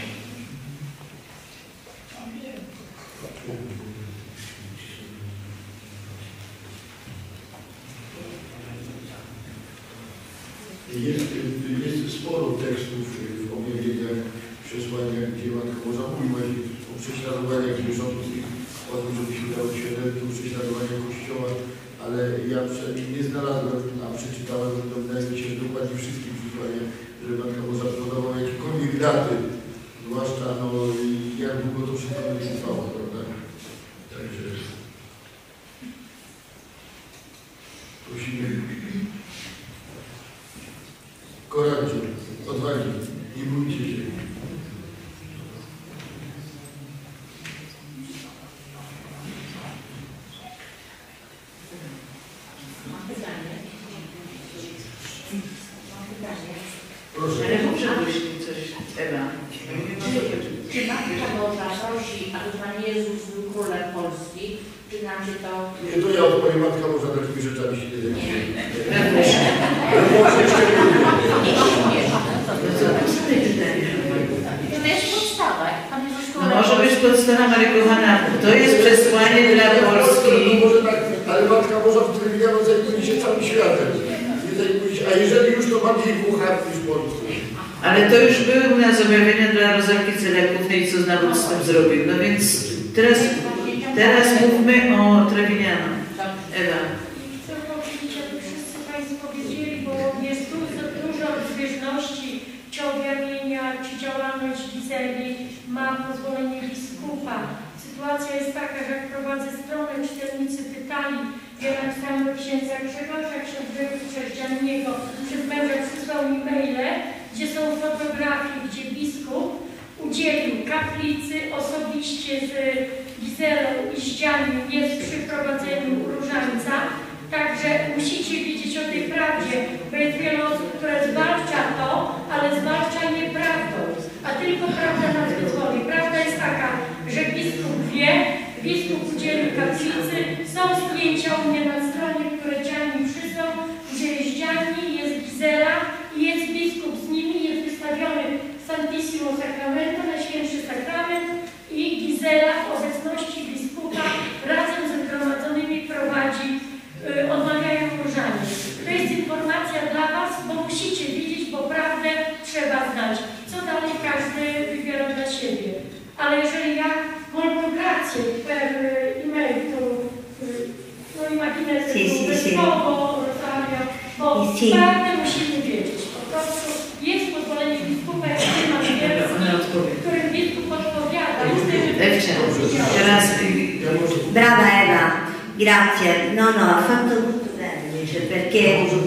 Jest, jest sporo tekstów w objawieniach, przesłaniach, gdzie Matka Boża mówi właśnie o prześladowaniach wierzących, o tym, żebyśmy dały świadectwo prześladowania Kościoła, ale ja przynajmniej nie znalazłem, a przeczytałem, to wydaje mi się, że dokładnie wszystkie przesłania, że Matka Boża podawała jakiekolwiek daty, zwłaszcza no, jak długo to wszystko będzie trwało, prawda? Także prosimy. Koradzie, odwagi, nie bójcie się. Mam pytanie. Mam pytanie. Proszę. Ale poprzedłeś coś, Ewa. Czy Matka Boża prosi, aby Pan Jezus był królem Polski? Czy nam się to... Nie, to ja odpowiem, Matka Boża takimi rzeczami się nie zajmuje. To jest podstawa. Pan Jezus No może być podstawa, ale kochana, to jest przesłanie dla Polski. Może tak, ale Matka Boża w telewizji zajmuje się całym światem. Nie zajmuje się, a jeżeli już to bardziej Włochach niż Polską. Ale to już były u nas objawienia dla Rozalki Celiakównej i co nawet z tym zrobił. No więc teraz, teraz mówmy o Trewinianom. Ewa. Chcę powiedzieć, aby wszyscy Państwo wiedzieli, bo jest tu dużo zbieżności, czy objawienia, czy działalność Gizeli ma pozwolenie biskupa. Sytuacja jest taka, że jak prowadzę stronę, czytelnicy pytali, ja napisałam do księdza Grzegorza, księdza Przeździanniego, przez męża przysłał mi maile, gdzie są fotografie, gdzie biskup udzielił kaplicy osobiście z Gizelą i Zdzianiem, jest przy prowadzeniu różańca. Także musicie wiedzieć o tej prawdzie, bo jest wiele osób, które zwalcza to, ale zwalcza nieprawdą, a tylko prawda nas wyzwoli. Prawda jest taka, że biskup wie, biskup udzielił kaplicy, są zdjęcia u mnie na stronie, które Dziani przysłał, gdzie jest Dziani, jest Gizela i jest biskup z nimi, jest wystawiony Santissimo Sacramento, Najświętszy Sakrament i Gizela w obecności biskupa razem z zgromadzonymi prowadzi, yy, odmawiają różaniec. To jest informacja dla Was, bo musicie widzieć, bo prawdę trzeba znać. Co dalej każdy wybiera dla siebie. Ale jeżeli ja molto grazie per i merito, no immaginate sì, sì, per sì. poco, Rosario, bo sì. prawdę musimy wiedzieć. Po prostu jest pozwolenie biskupa, jak nie ma wierszy, którym biskup odpowiada. Teraz... Brava Eva, grazie. No, no, ha fatto molto bene invece, perché...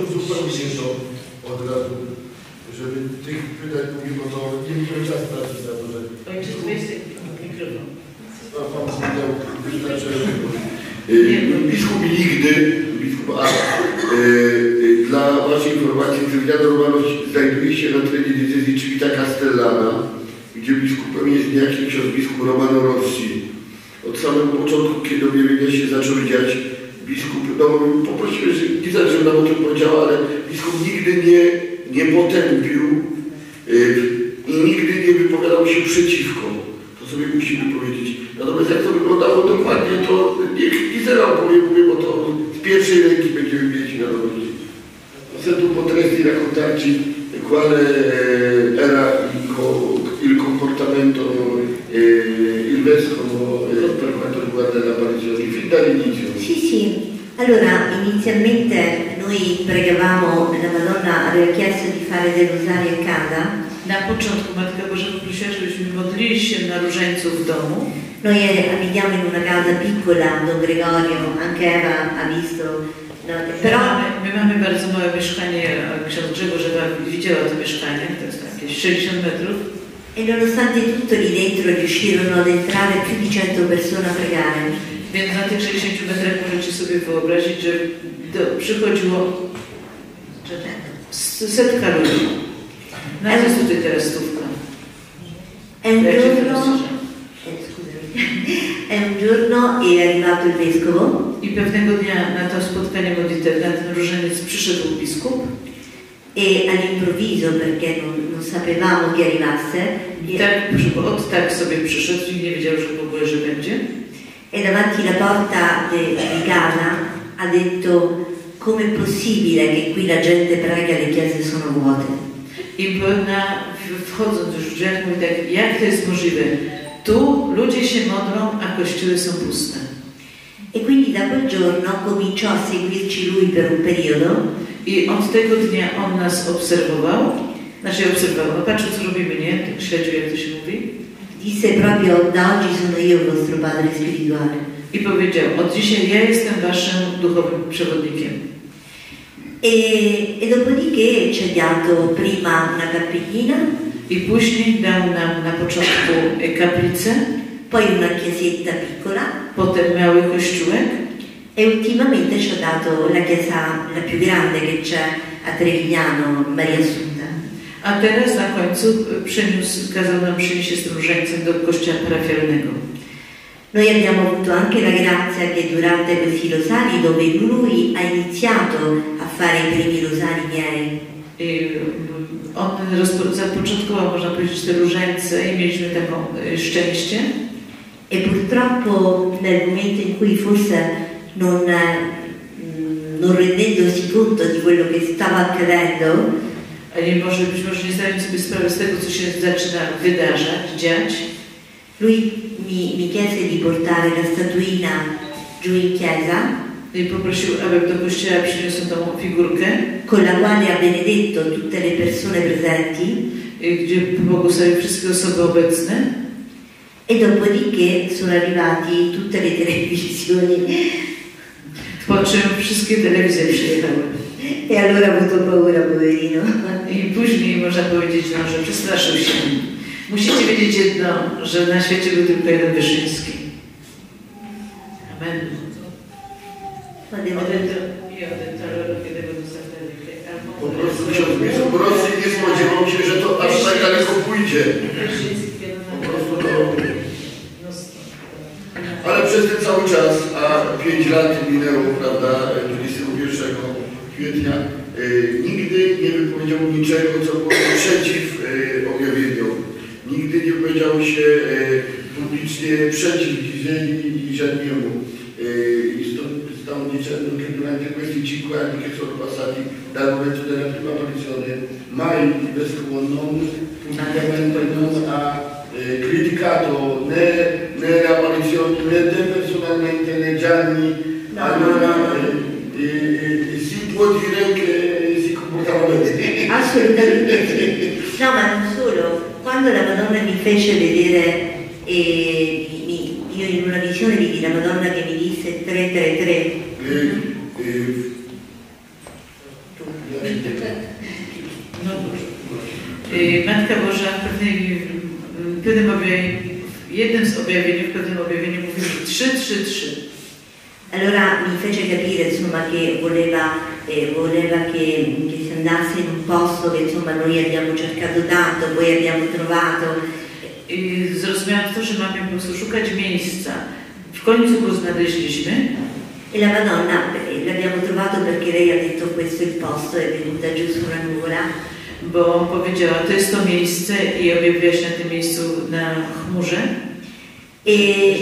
Od razu, żeby tych pytań mówił, bo to nie miałem czas tracić na to, że... Ojciec, weź mikrofon. No, pan powiedział, wystarczy... Biskup nigdy, biskup A, yy, dla Waszej informacji, Trewiniano Romano znajduje się na terenie diecezji Civita Castellana, gdzie biskupem jest niejaki ksiądz biskup Romano Rossi. Od samego początku, kiedy objawienia się zaczęły dziać, biskup, no poprosiłem, że nie znaczy, że nam o tym powiedziała, ale biskup nigdy nie, nie potępił yy, i nigdy nie wypowiadał się przeciwko. To sobie musimy powiedzieć. Natomiast jak to wyglądało dokładnie, to niech Gizela opowie, mówię, bo to z pierwszej ręki będziemy mieć wiadomości. Se tu potresti raccontarci quale era il comportamento eh, il vescovo eh, per quanto riguarda l'apparizione, fin dall'inizio. Sì, sì. Allora, inizialmente noi pregavamo, la Madonna aveva chiesto di fare del rosario a casa. Na początku Matka Boża poprosiła, żebyśmy modlili się na różańcu w domu. Noi abitiamo in una casa piccola, Don Gregorio, anche Eva ha visto. No, My però mamy, my mamy bardzo małe mieszkanie, ksiądz Grzegorz Ewa widziała to mieszkanie, to jest jakieś sześćdziesiąt metrów. e nonostante tutto lì dentro riuscirono ad entrare più di cento persone a pregare. Więc na tych sześćdziesięciu metrach możecie sobie wyobrazić, że do, przychodziło setka ludzi. Na co jest tutaj teraz stówka? E un giorno, eh, scusami, e un giorno è arrivato il vescovo. I pewnego dnia na to spotkanie modlitewne, na ten różaniec przyszedł biskup. E all'improvviso, perché non, non sapevamo che arrivasse, I tak, żeby od tak sobie przyszedł i nie wiedział, że w ogóle, że będzie. e davanti alla porta de, di casa ha detto: com'è possibile che qui la gente prega e le chiese sono vuote? I na, wchodząc już w drzwiach, mówi tak, jak to jest możliwe? Tu ludzie się modlą, a kościoły są puste. E quindi da quel giorno cominciò a seguirci lui per un periodo. I od tego dnia on nas obserwował, znaczy obserwował, no patrzył co robimy, nie? Tak śledził, jak to się mówi. Disse proprio: da oggi sono io il vostro padre spirituale. I powiedział, od dzisiaj ja jestem waszym duchowym przewodnikiem. E, e dopodiché ci ha dato prima una cappellina, I później dał nam na początku kaplicę, poi una chiesetta piccola potem mały kościółek e ultimamente ci ha dato la chiesa la più grande che c'è a Trevignano, Maria Assunta. a teraz na końcu przeniósł, kazał nam przynieść się z tym różańcem do kościoła parafialnego. Noi abbiamo avuto anche la grazia che durante questi rosari, dove lui ha iniziato a fare i primi rosari miei, I on rozpo- zapoczątkował, można powiedzieć, te różańce i mieliśmy taką y, szczęście. e purtroppo nel momento in cui forse non, mm, non rendendosi conto di quello che stava accadendo, a nie może, być może nie zdają sobie sprawy z tego, co się zaczyna wydarzać, dziać. Lui mi, mi chiese di portare la statuina giù in chiesa. I poprosił, abym do kościoła przyniósł tą figurkę, con la quale ha benedetto tutte le persone presenti, gdzie błogosławił wszystkie osoby obecne. E dopodiché sono arrivati tutte le televisioni. Po czym wszystkie telewizje przyjechały. E allora ha avuto paura, poverino. I później można powiedzieć, no, że przestraszył się. Musicie wiedzieć jedno, że na świecie był tylko jeden Wyszyński. Amen. Po prostu ksiądz biskup Rosji nie spodziewał się, że to aż tak daleko pójdzie. Po prostu to... Ale przez ten cały czas, a pięć lat minęło, prawda, dwudziestego pierwszego kwietnia, y, nigdy nie wypowiedział niczego, co było przeciw y, objawieniom. Nigdy nie powiedział się y, publicznie przeciw Giseli i Żadniemu. Stavo dicendo che durante questi cinque anni che sono passati dal momento della prima apparizione mai il vescovo non pubblicamente non ha eh, criticato né, né le apparizioni né te personalmente né Gianni. No, allora eh, eh, si può dire che si comportava bene. Assolutamente. No, ma non solo. Quando la Madonna mi fece vedere, eh, mi, io in una visione vidi la Madonna che mi disse tre tre tre. Eh, eh, No, y, Matka Boża w pewnej, w pewnym objawieniu, w jednym z objawień, w pewnym objawieniu mówi trzy trzy trzy. Allora mi fece capire insomma che voleva, eh, voleva che, che si andasse in un posto che insomma noi abbiamo cercato tanto, poi abbiamo trovato. I zrozumiałam to, że mamy po prostu szukać miejsca. W końcu go znaleźliśmy. E la Madonna l'abbiamo trovato perché lei ha detto questo è il posto, è venuta giù su una nuvola. Bo powiedziała, to jest to miejsce i objawiła się na tym miejscu na chmurze. E,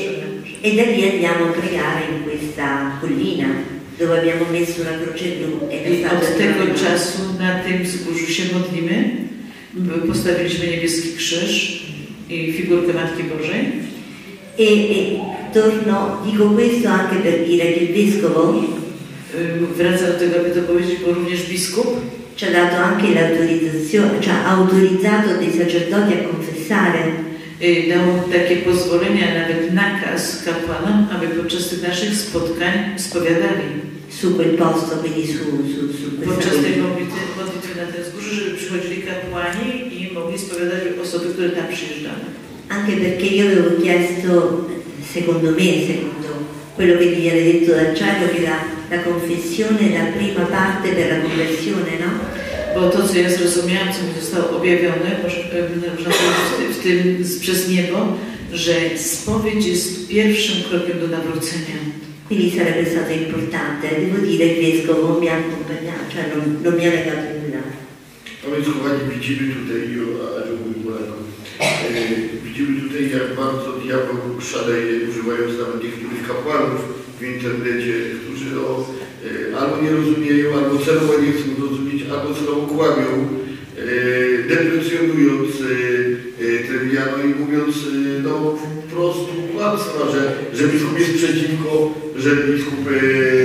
e da lì andiamo a pregare in questa collina dove abbiamo messo una croce blu. I od tego czasu na tym wzgórzu się modlimy. Postawiliśmy niebieski krzyż i figurkę Matki Bożej. E, e torno, dico questo anche per dire che il vescovo wraca do tego, aby to powiedzieć, bo również biskup ci ha dato anche l'autorizzazione, cioè ha autorizzato dei sacerdoti a confessare. Dał takie pozwolenia, nawet nakaz kapłanom, aby podczas tych naszych spotkań spowiadali. Su quel posto, quindi su, su, su podczas tej modlitwy, modlitwy na ten wzgórzu, żeby przychodzili kapłani i mogli spowiadać osoby, które tam przyjeżdżały. Anche perché io avevo chiesto, secondo me, secondo quello che mi viene detto dal cielo, che la, la confessione è la prima parte per la conversione, no? Bo to, co ja zrozumiałam, co mi zostało objawione, można powiedzieć w tym przez niebo, że spowiedź jest pierwszym krokiem do nawrócenia. Quindi sarebbe stato importante. Devo dire che il vescovo mi ha accompagnato, cioè non, non mi ha negato nulla. A więc kochani, widzimy tutaj, a że mówi Polakom, e, widzimy tutaj, jak bardzo diabeł szaleje, używając nawet niektórych kapłanów w internecie, którzy o, e, albo nie rozumieją, albo celowo nie chcą rozumieć, albo celowo kłamią, e, deprecjonując e, e, Treviano i mówiąc e, no po prostu kłamstwa, że, że biskup jest przeciwko, że biskup e,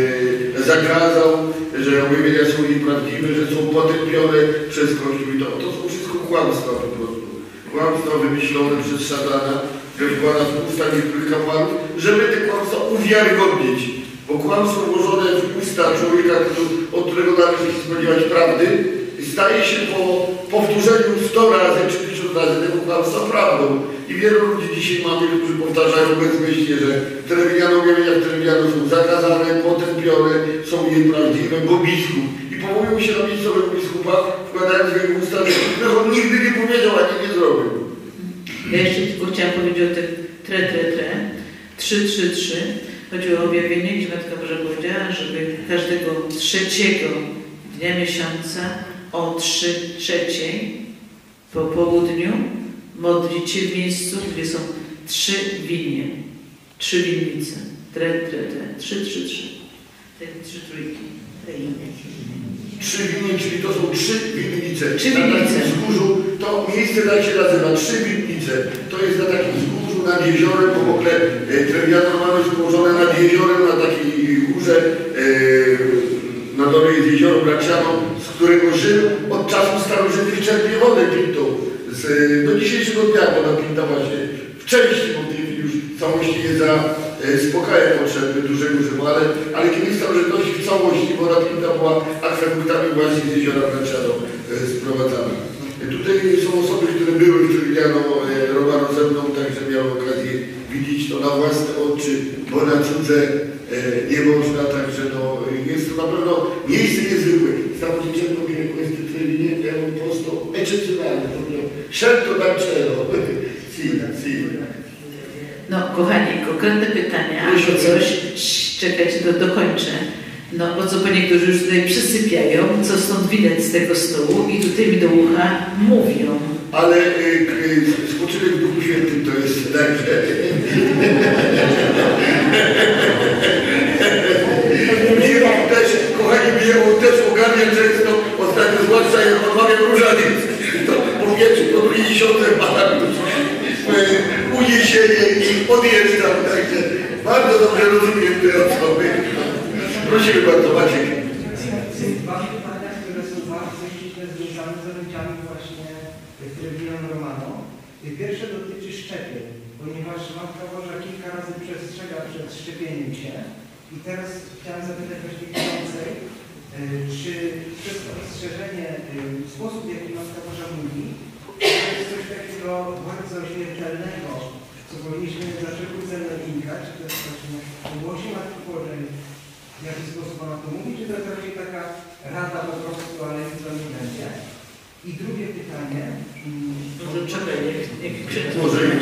zakazał, że objawienia są nieprawdziwe, że są potępione przez Kościół i to, to są wszystko kłamstwa po prostu. Kłamstwa wymyślone przez szatana, że wkłada w usta niektórych kapłanów, żeby te kłamstwa uwiarygodnić. Bo kłamstwo włożone w usta człowieka, od którego należy się spodziewać prawdy, staje się po powtórzeniu sto razy czy tysiąc razy tego kłamstwa prawdą. I wielu ludzi dzisiaj mamy, którzy powtarzają bezmyślnie, że Treviano, objawienia w Treviano są zakazane, potępione, są nieprawdziwe, bo biskup. I powołują się na miejscowego biskupa, wkładając w jego usta, których on nigdy nie powiedział, ani nie zrobił. Ja jeszcze tylko chciałam powiedzieć o tym tre, tre, tre, trzy, trzy, trzy. Chodzi o objawienie, gdzie Matka Boża powiedziała, żeby każdego trzeciego dnia miesiąca o trzy trzeciej po południu modlić się w miejscu, gdzie są trzy winie, trzy winnice, tre, tre, tre, trzy, trzy, trzy, te trzy trójki. Trzy winnice, czyli to są trzy winnice. Trzy na winnice. takim wzgórzu, to miejsce tak się nazywa, trzy winnice. To jest na takim wzgórzu nad jeziorem, bo w ogóle e, Treviano Romano jest położone nad jeziorem, na takiej górze. E, na dole jest jezioro Bracciano, z którego Rzym od czasów starożytnych czerpie wodę pitą. Z, do dzisiejszego dnia woda pinta właśnie w części, bo w tej chwili już w całości nie zaspokaja potrzeby dużego Rzymu, ale, ale kiedyś w starożytności w całości woda pinta była akweduktami właśnie z jeziora Bracciano e, sprowadzana. E, tutaj są osoby, które były w Treviano Romano ze mną, także miałem okazję widzieć to na własne oczy, bo na cudze e, nie można, także no, jest to na pewno miejsce niezwykłe. Stavo dicendo che queste tre vignette è un posto eccezionale, proprio scelto dal cielo. Sì, sì. No, kochani, konkretne pytania, albo coś, czekać, do, dokończę. No, bo co po niektórzy już tutaj przysypiają, co stąd widać z tego stołu i tutaj mi do ucha mówią. Ale y, y, spoczynek w Duchu Świętym to jest także. Mnie on też, kochani, mnie on też ogarnia często, ostatnio zwłaszcza jak odmawiam różaniec, to po pierwsze, po drugie dziesiąte pada uniesienie i odjeżdżam, także bardzo dobrze rozumiem te osoby. Prosimy bardzo, Maciek. Dwa pytania, które są bardzo ściśle związane z orędziami właśnie Treviano Romano. Pierwsze dotyczy szczepień, ponieważ Matka Boża kilka razy przestrzega przed szczepieniem się. I teraz chciałem zapytać właśnie więcej, czy przez to ostrzeżenie, sposób, w jaki Matka Boża mówi, to jest coś takiego bardzo śmiertelnego, co powinniśmy za wszelką cenę unikać, to jest właśnie głosie Matki Bożej, w jaki sposób ona to mówi, czy to jest raczej taka rada po prostu, ale nic to nie będzie. I drugie pytanie. No to czekaj, niech, niech księdza Może nie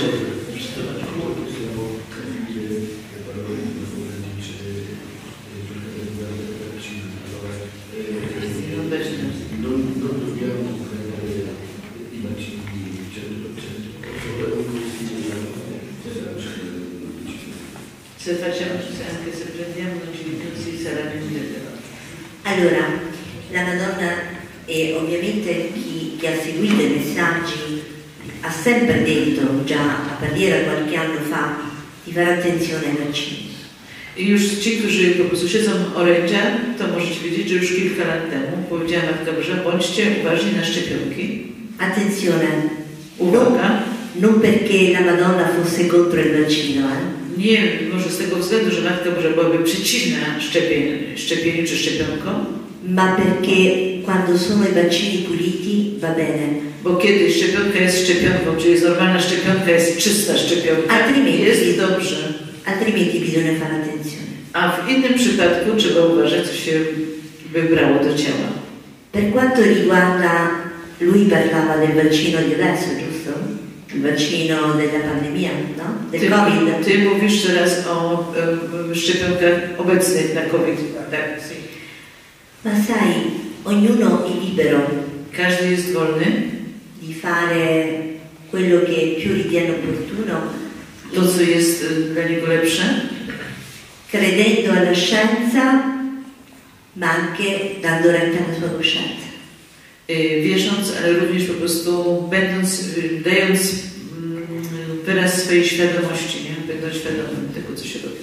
Se facciamo anche se prendiamo non ci non si sarà niente. Allora, la Madonna e ovviamente chi, chi ha seguito i messaggi ha sempre detto, già a partire da qualche anno fa, di fare attenzione ai vaccini. I już ci, którzy po prostu siedzą orędzia, to możecie wiedzieć, że już kilka lat temu powiedziała Matka Boża, bądźcie uważni na szczepionki. Attenzione, Uwaga. non perché la Madonna fosse contro il vaccino, eh? Nie może z tego względu, że Matka Boża byłaby przeciwna szczepieniu, szczepieniu czy szczepionkom, ma perché quando sono i vaccini puliti va bene. bo kiedy szczepionka jest szczepionką, czyli jest normalna szczepionka, jest czysta szczepionka, Altrimenti- jest dobrze. Altrimenti bisogna fare attenzione. A w innym przypadku trzeba uważać, co się wybrało do ciała. Per quanto riguarda, lui parlava del vaccino di adesso, giusto? Il vaccino della pandemia, no? Del Ty, Covid. ty mówisz teraz o e, szczepionkach obecnych na COVID. Tak. Ma sai, ognuno è libero Każdy jest wolny di fare quello che più ritiene opportuno, to, co jest e, dla niego lepsze, credendo alla scienza, ma anche dando retta alla sua coscienza. e, wierząc, ale również po prostu będąc, e, dając mm, wyraz swojej świadomości, nie? Będąc świadomym tego, co się robi.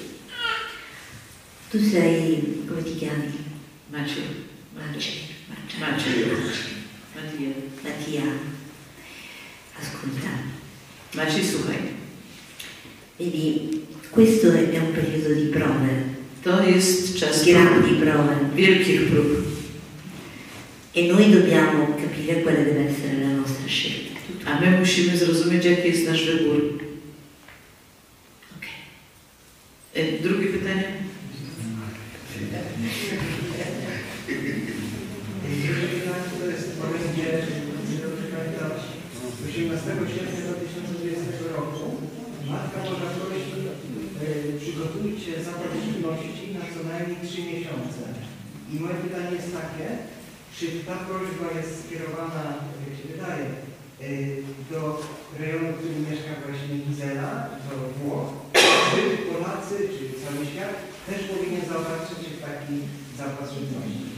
Tu sei, come ti chiami? Maciej. Maciej. Maciej. Maciej. Mattia, ascolta, Maciej, słuchaj. vedi, questo è un periodo di prove, To jest czas grandi prove, wielkich prób. e noi dobbiamo capire quale deve essere la nostra scelta. A my musimy zrozumieć, jaki jest nasz wybór. Ok. E, Drugie pytanie? Drugie pytanie to jest orędzie, nie dobrze pamiętam, osiemnastego sierpnia dwa tysiące dwudziestego roku. Matka Boża prosi, e, przygotujcie zakład żywności na co najmniej trzy miesiące. I moje pytanie jest takie, czy ta prośba jest skierowana, jak się wydaje, e, do rejonu, w którym mieszka właśnie Gizela, do Włoch, czy Polacy, czy cały świat też powinien zaopatrzyć się w taki zapas żywności?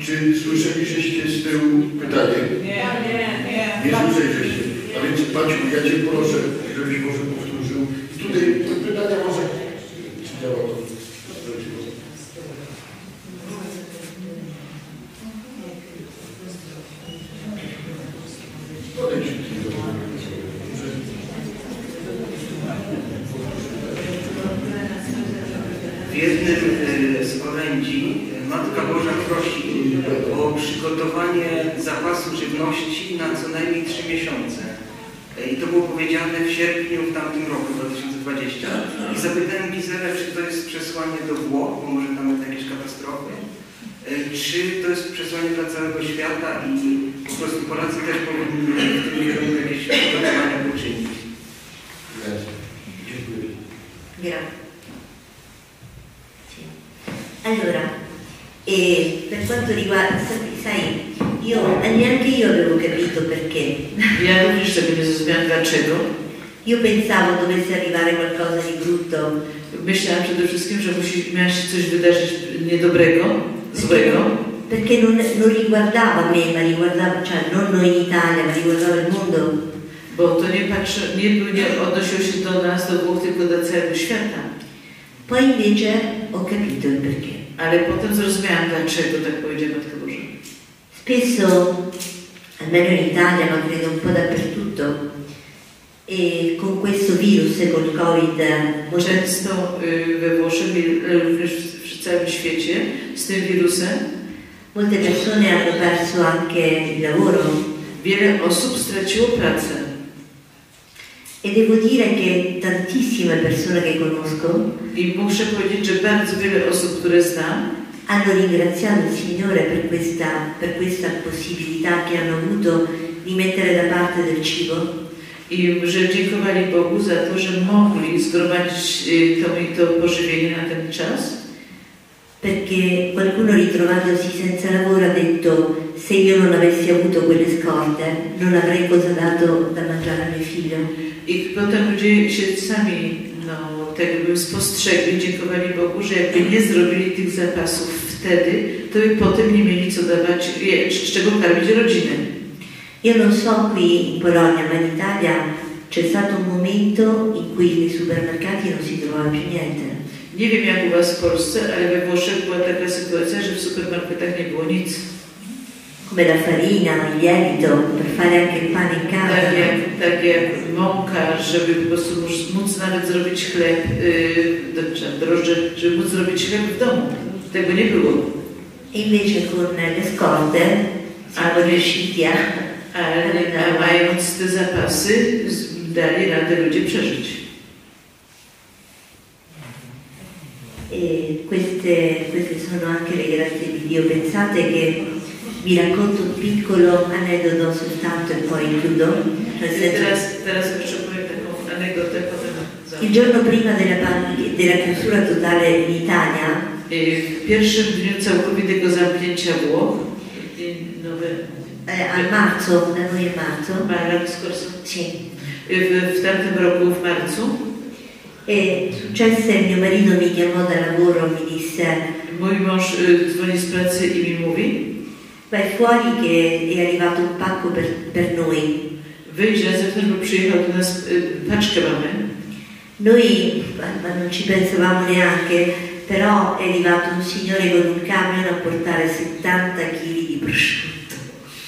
czy słyszeliście z tyłu pytanie? Nie, nie, nie. Nie słyszeliście. A więc Maciu, ja Cię proszę, żebyś może powtórzył. I tutaj pytania może... Czy działa to? W jednym z orędzi Matka Boża prosi o przygotowanie zapasu żywności na co najmniej trzy miesiące. I to było powiedziane w sierpniu w tamtym roku, dwa tysiące dwudziestym. I zapytałem Gizelę, czy to jest przesłanie do Włoch, bo może tam jest jakieś katastrofy, czy to jest przesłanie dla całego świata i po prostu Polacy też powinni w tym kierunku jakieś przygotowania uczynić. Dziękuję. Grazie. Allora, eh, per quanto riguarda, sai, io, neanche io avevo capito perché. Ja również tego nie zrozumiałam dlaczego. Io pensavo dovesse arrivare qualcosa di brutto. Myślałam przede wszystkim, że musi miała się coś wydarzyć niedobrego, złego. Perché non, non riguardava me, ma riguardava, cioè non noi in Italia, ma riguardava il mondo. Bo to nie patrzy, nie, nie odnosiło się do nas, do Włoch, tylko do całego świata. Poi invece ho capito il perché. Ale potem zrozumiałam, dlaczego tak powiedziała Matka Boża. Spesso, almeno in Italia, ma credo un po' dappertutto, e con questo virus, col Covid, molte, Często y, we Włoszech, y, również w całym świecie, z tym wirusem, molte persone hanno perso anche il lavoro. wiele osób straciło pracę. E devo dire che tantissime persone che conosco I muszę powiedzieć, że bardzo wiele osób, które znam, hanno ringraziato il Signore per questa, per questa possibilità che hanno avuto di mettere da parte del cibo. i że dziękowali Bogu za to, że mogli zgromadzić y, to, to pożywienie na ten czas. Perché qualcuno ritrovandosi senza lavoro ha detto: se io non avessi avuto quelle scorte non avrei cosa dato da mangiare a mio figlio. I potem ludzie się sami no, tak jakby spostrzegli, dziękowali Bogu, że jakby nie zrobili tych zapasów wtedy, to by potem nie mieli co dawać, z czego karmić rodzinę. Io non so qui in Polonia, ma in Italia c'è stato un momento in cui nei supermercati non si trovava più niente. Nie wiem jak u Was w Polsce, ale we Włoszech była taka sytuacja, że w supermarketach nie było nic. Come la farina, il lievito, per fare anche il pane in casa. Tak jak, tak jak mąka, żeby po prostu móc nawet zrobić chleb, yy, drożdże, żeby móc zrobić chleb w domu. Tego nie było. E invece con le scorte siamo riusciti a... Ale a mając te zapasy, dali radę ludzie przeżyć. E queste, queste sono anche le grazie di Dio. Pensate che vi racconto un piccolo aneddoto soltanto e poi chiudo. Teraz, teraz jeszcze powiem taką anegdotę, potem Il giorno prima della, della chiusura totale in Italia, w pierwszym dniu całkowitego zamknięcia Włoch, eh, a marzo, da noi a marzo, sì. w, w tamtym roku, w marcu, e successe, mio marito mi chiamò da lavoro, mi disse: mój mąż dzwoni z pracy i mi mówi: vai fuori che è arrivato un pacco per, per noi. Wyjdź na zewnątrz, bo przyjechał do nas, paczkę mamy. Noi ma non ci pensavamo neanche, però è arrivato un signore con un camion a portare settanta chili di prosciutto.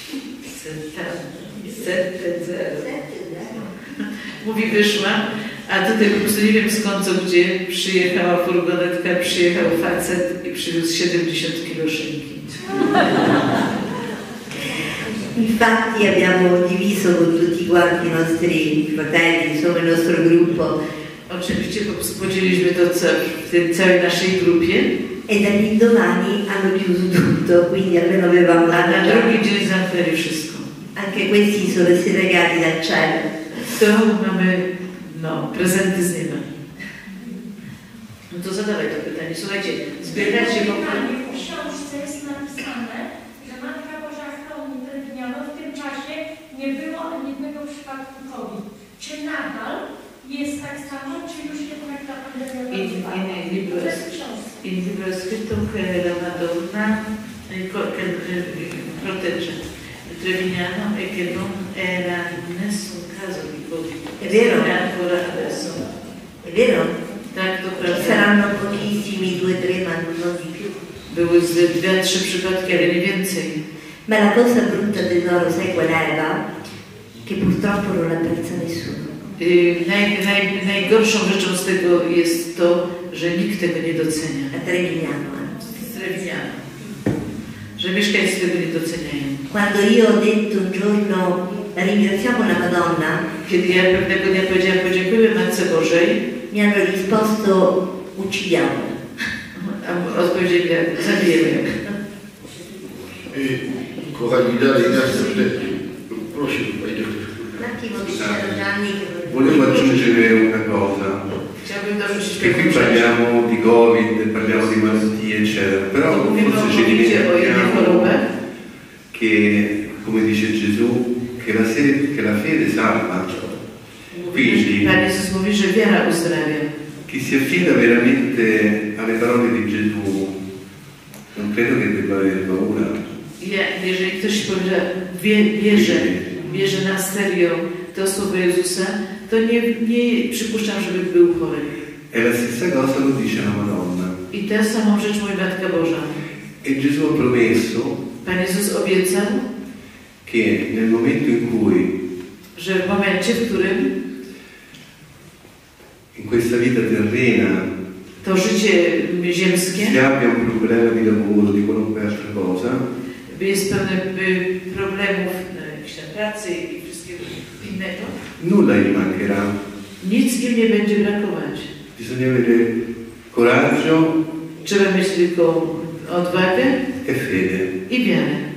Mówi, wyszła, a tutaj po prostu nie wiem skąd, co gdzie, przyjechała furgonetka, przyjechał facet i przywiózł siedemdziesiąt kilo szynki. Infatti abbiamo diviso con tutti quanti i nostri fratelli, insomma il nostro gruppo. Oczywiście podzieliliśmy to w tej całej naszej grupie. E dall'indomani hanno chiuso tutto, quindi almeno avevamo... A na drugi dzień zamknęli wszystko. Anche questi sono stati regali dal cielo. To mamy, no, prezenty z nieba. No to zadawaj to pytanie. Słuchajcie, zbieracie w ogóle... W książce jest napisane, że Matka Boża chroni drewniano. W tym czasie nie było ani jednego przypadku COVID. Czy nadal jest tak samo, czy już jednak ta pandemia rozwala? In libro è scritto che la Madonna protegge Trevignano e che non era nessun caso di Covid. È vero? È ancora adesso. È vero? Tanto Ci saranno pochissimi, due o tre, ma non di più. Były z dwie, trzy przypadki, ale nie więcej. Ma la cosa brutta tesoro, sai qual era? Che purtroppo non l'apprezza nessuno. I naj, naj, najgorszą rzeczą z tego jest to, że nikt tego nie docenia. A Trevignano, eh? Trevignano. Że mieszkańcy tego nie doceniają. Quando io ho detto un giorno ringraziamo la Madonna, Kiedy ja pewnego dnia powiedziałam podziękujemy Matce Bożej, mi hanno risposto uccidiamo. a odpowiedzieli jak zabijemy ją. Kochani, dalej następne. Proszę, Pani Doktor. Un attimo che c'era Gianni che Volevo aggiungere una cosa. Chciałbym dorzucić Che qui pewną rzecz. parliamo di Covid, parliamo di malattie, eccetera, però Mówimy o forse ci covidzie, o innych dimentichiamo chorobach, che, come dice Gesù, che la, se- che la fede salva. Quindi, Pan Jezus mówi, że wiara uzdrawia. chi si affida veramente alle parole di Gesù, non credo che debba avere paura. Ja, jeżeli ktoś powie, wie, bierze, bierze na serio to słowo Jezusa, to nie, nie przypuszczam, żeby był chory. E la stessa cosa lo dice la Madonna. I tę samą rzecz mówi Matka Boża. E Gesù ha promesso Pan Jezus obiecał, che nel momento in cui że w momencie, w którym in questa vita terrena to życie ziemskie si abbia un problema di lavoro, di qualunque altra cosa, jest pełne y, problemów y, jakiejś tam pracy i wszystkiego innego, nulla gli mancherà. nic im nie będzie brakować. Bisogna avere coraggio Trzeba mieć tylko odwagę e fede. i wiarę.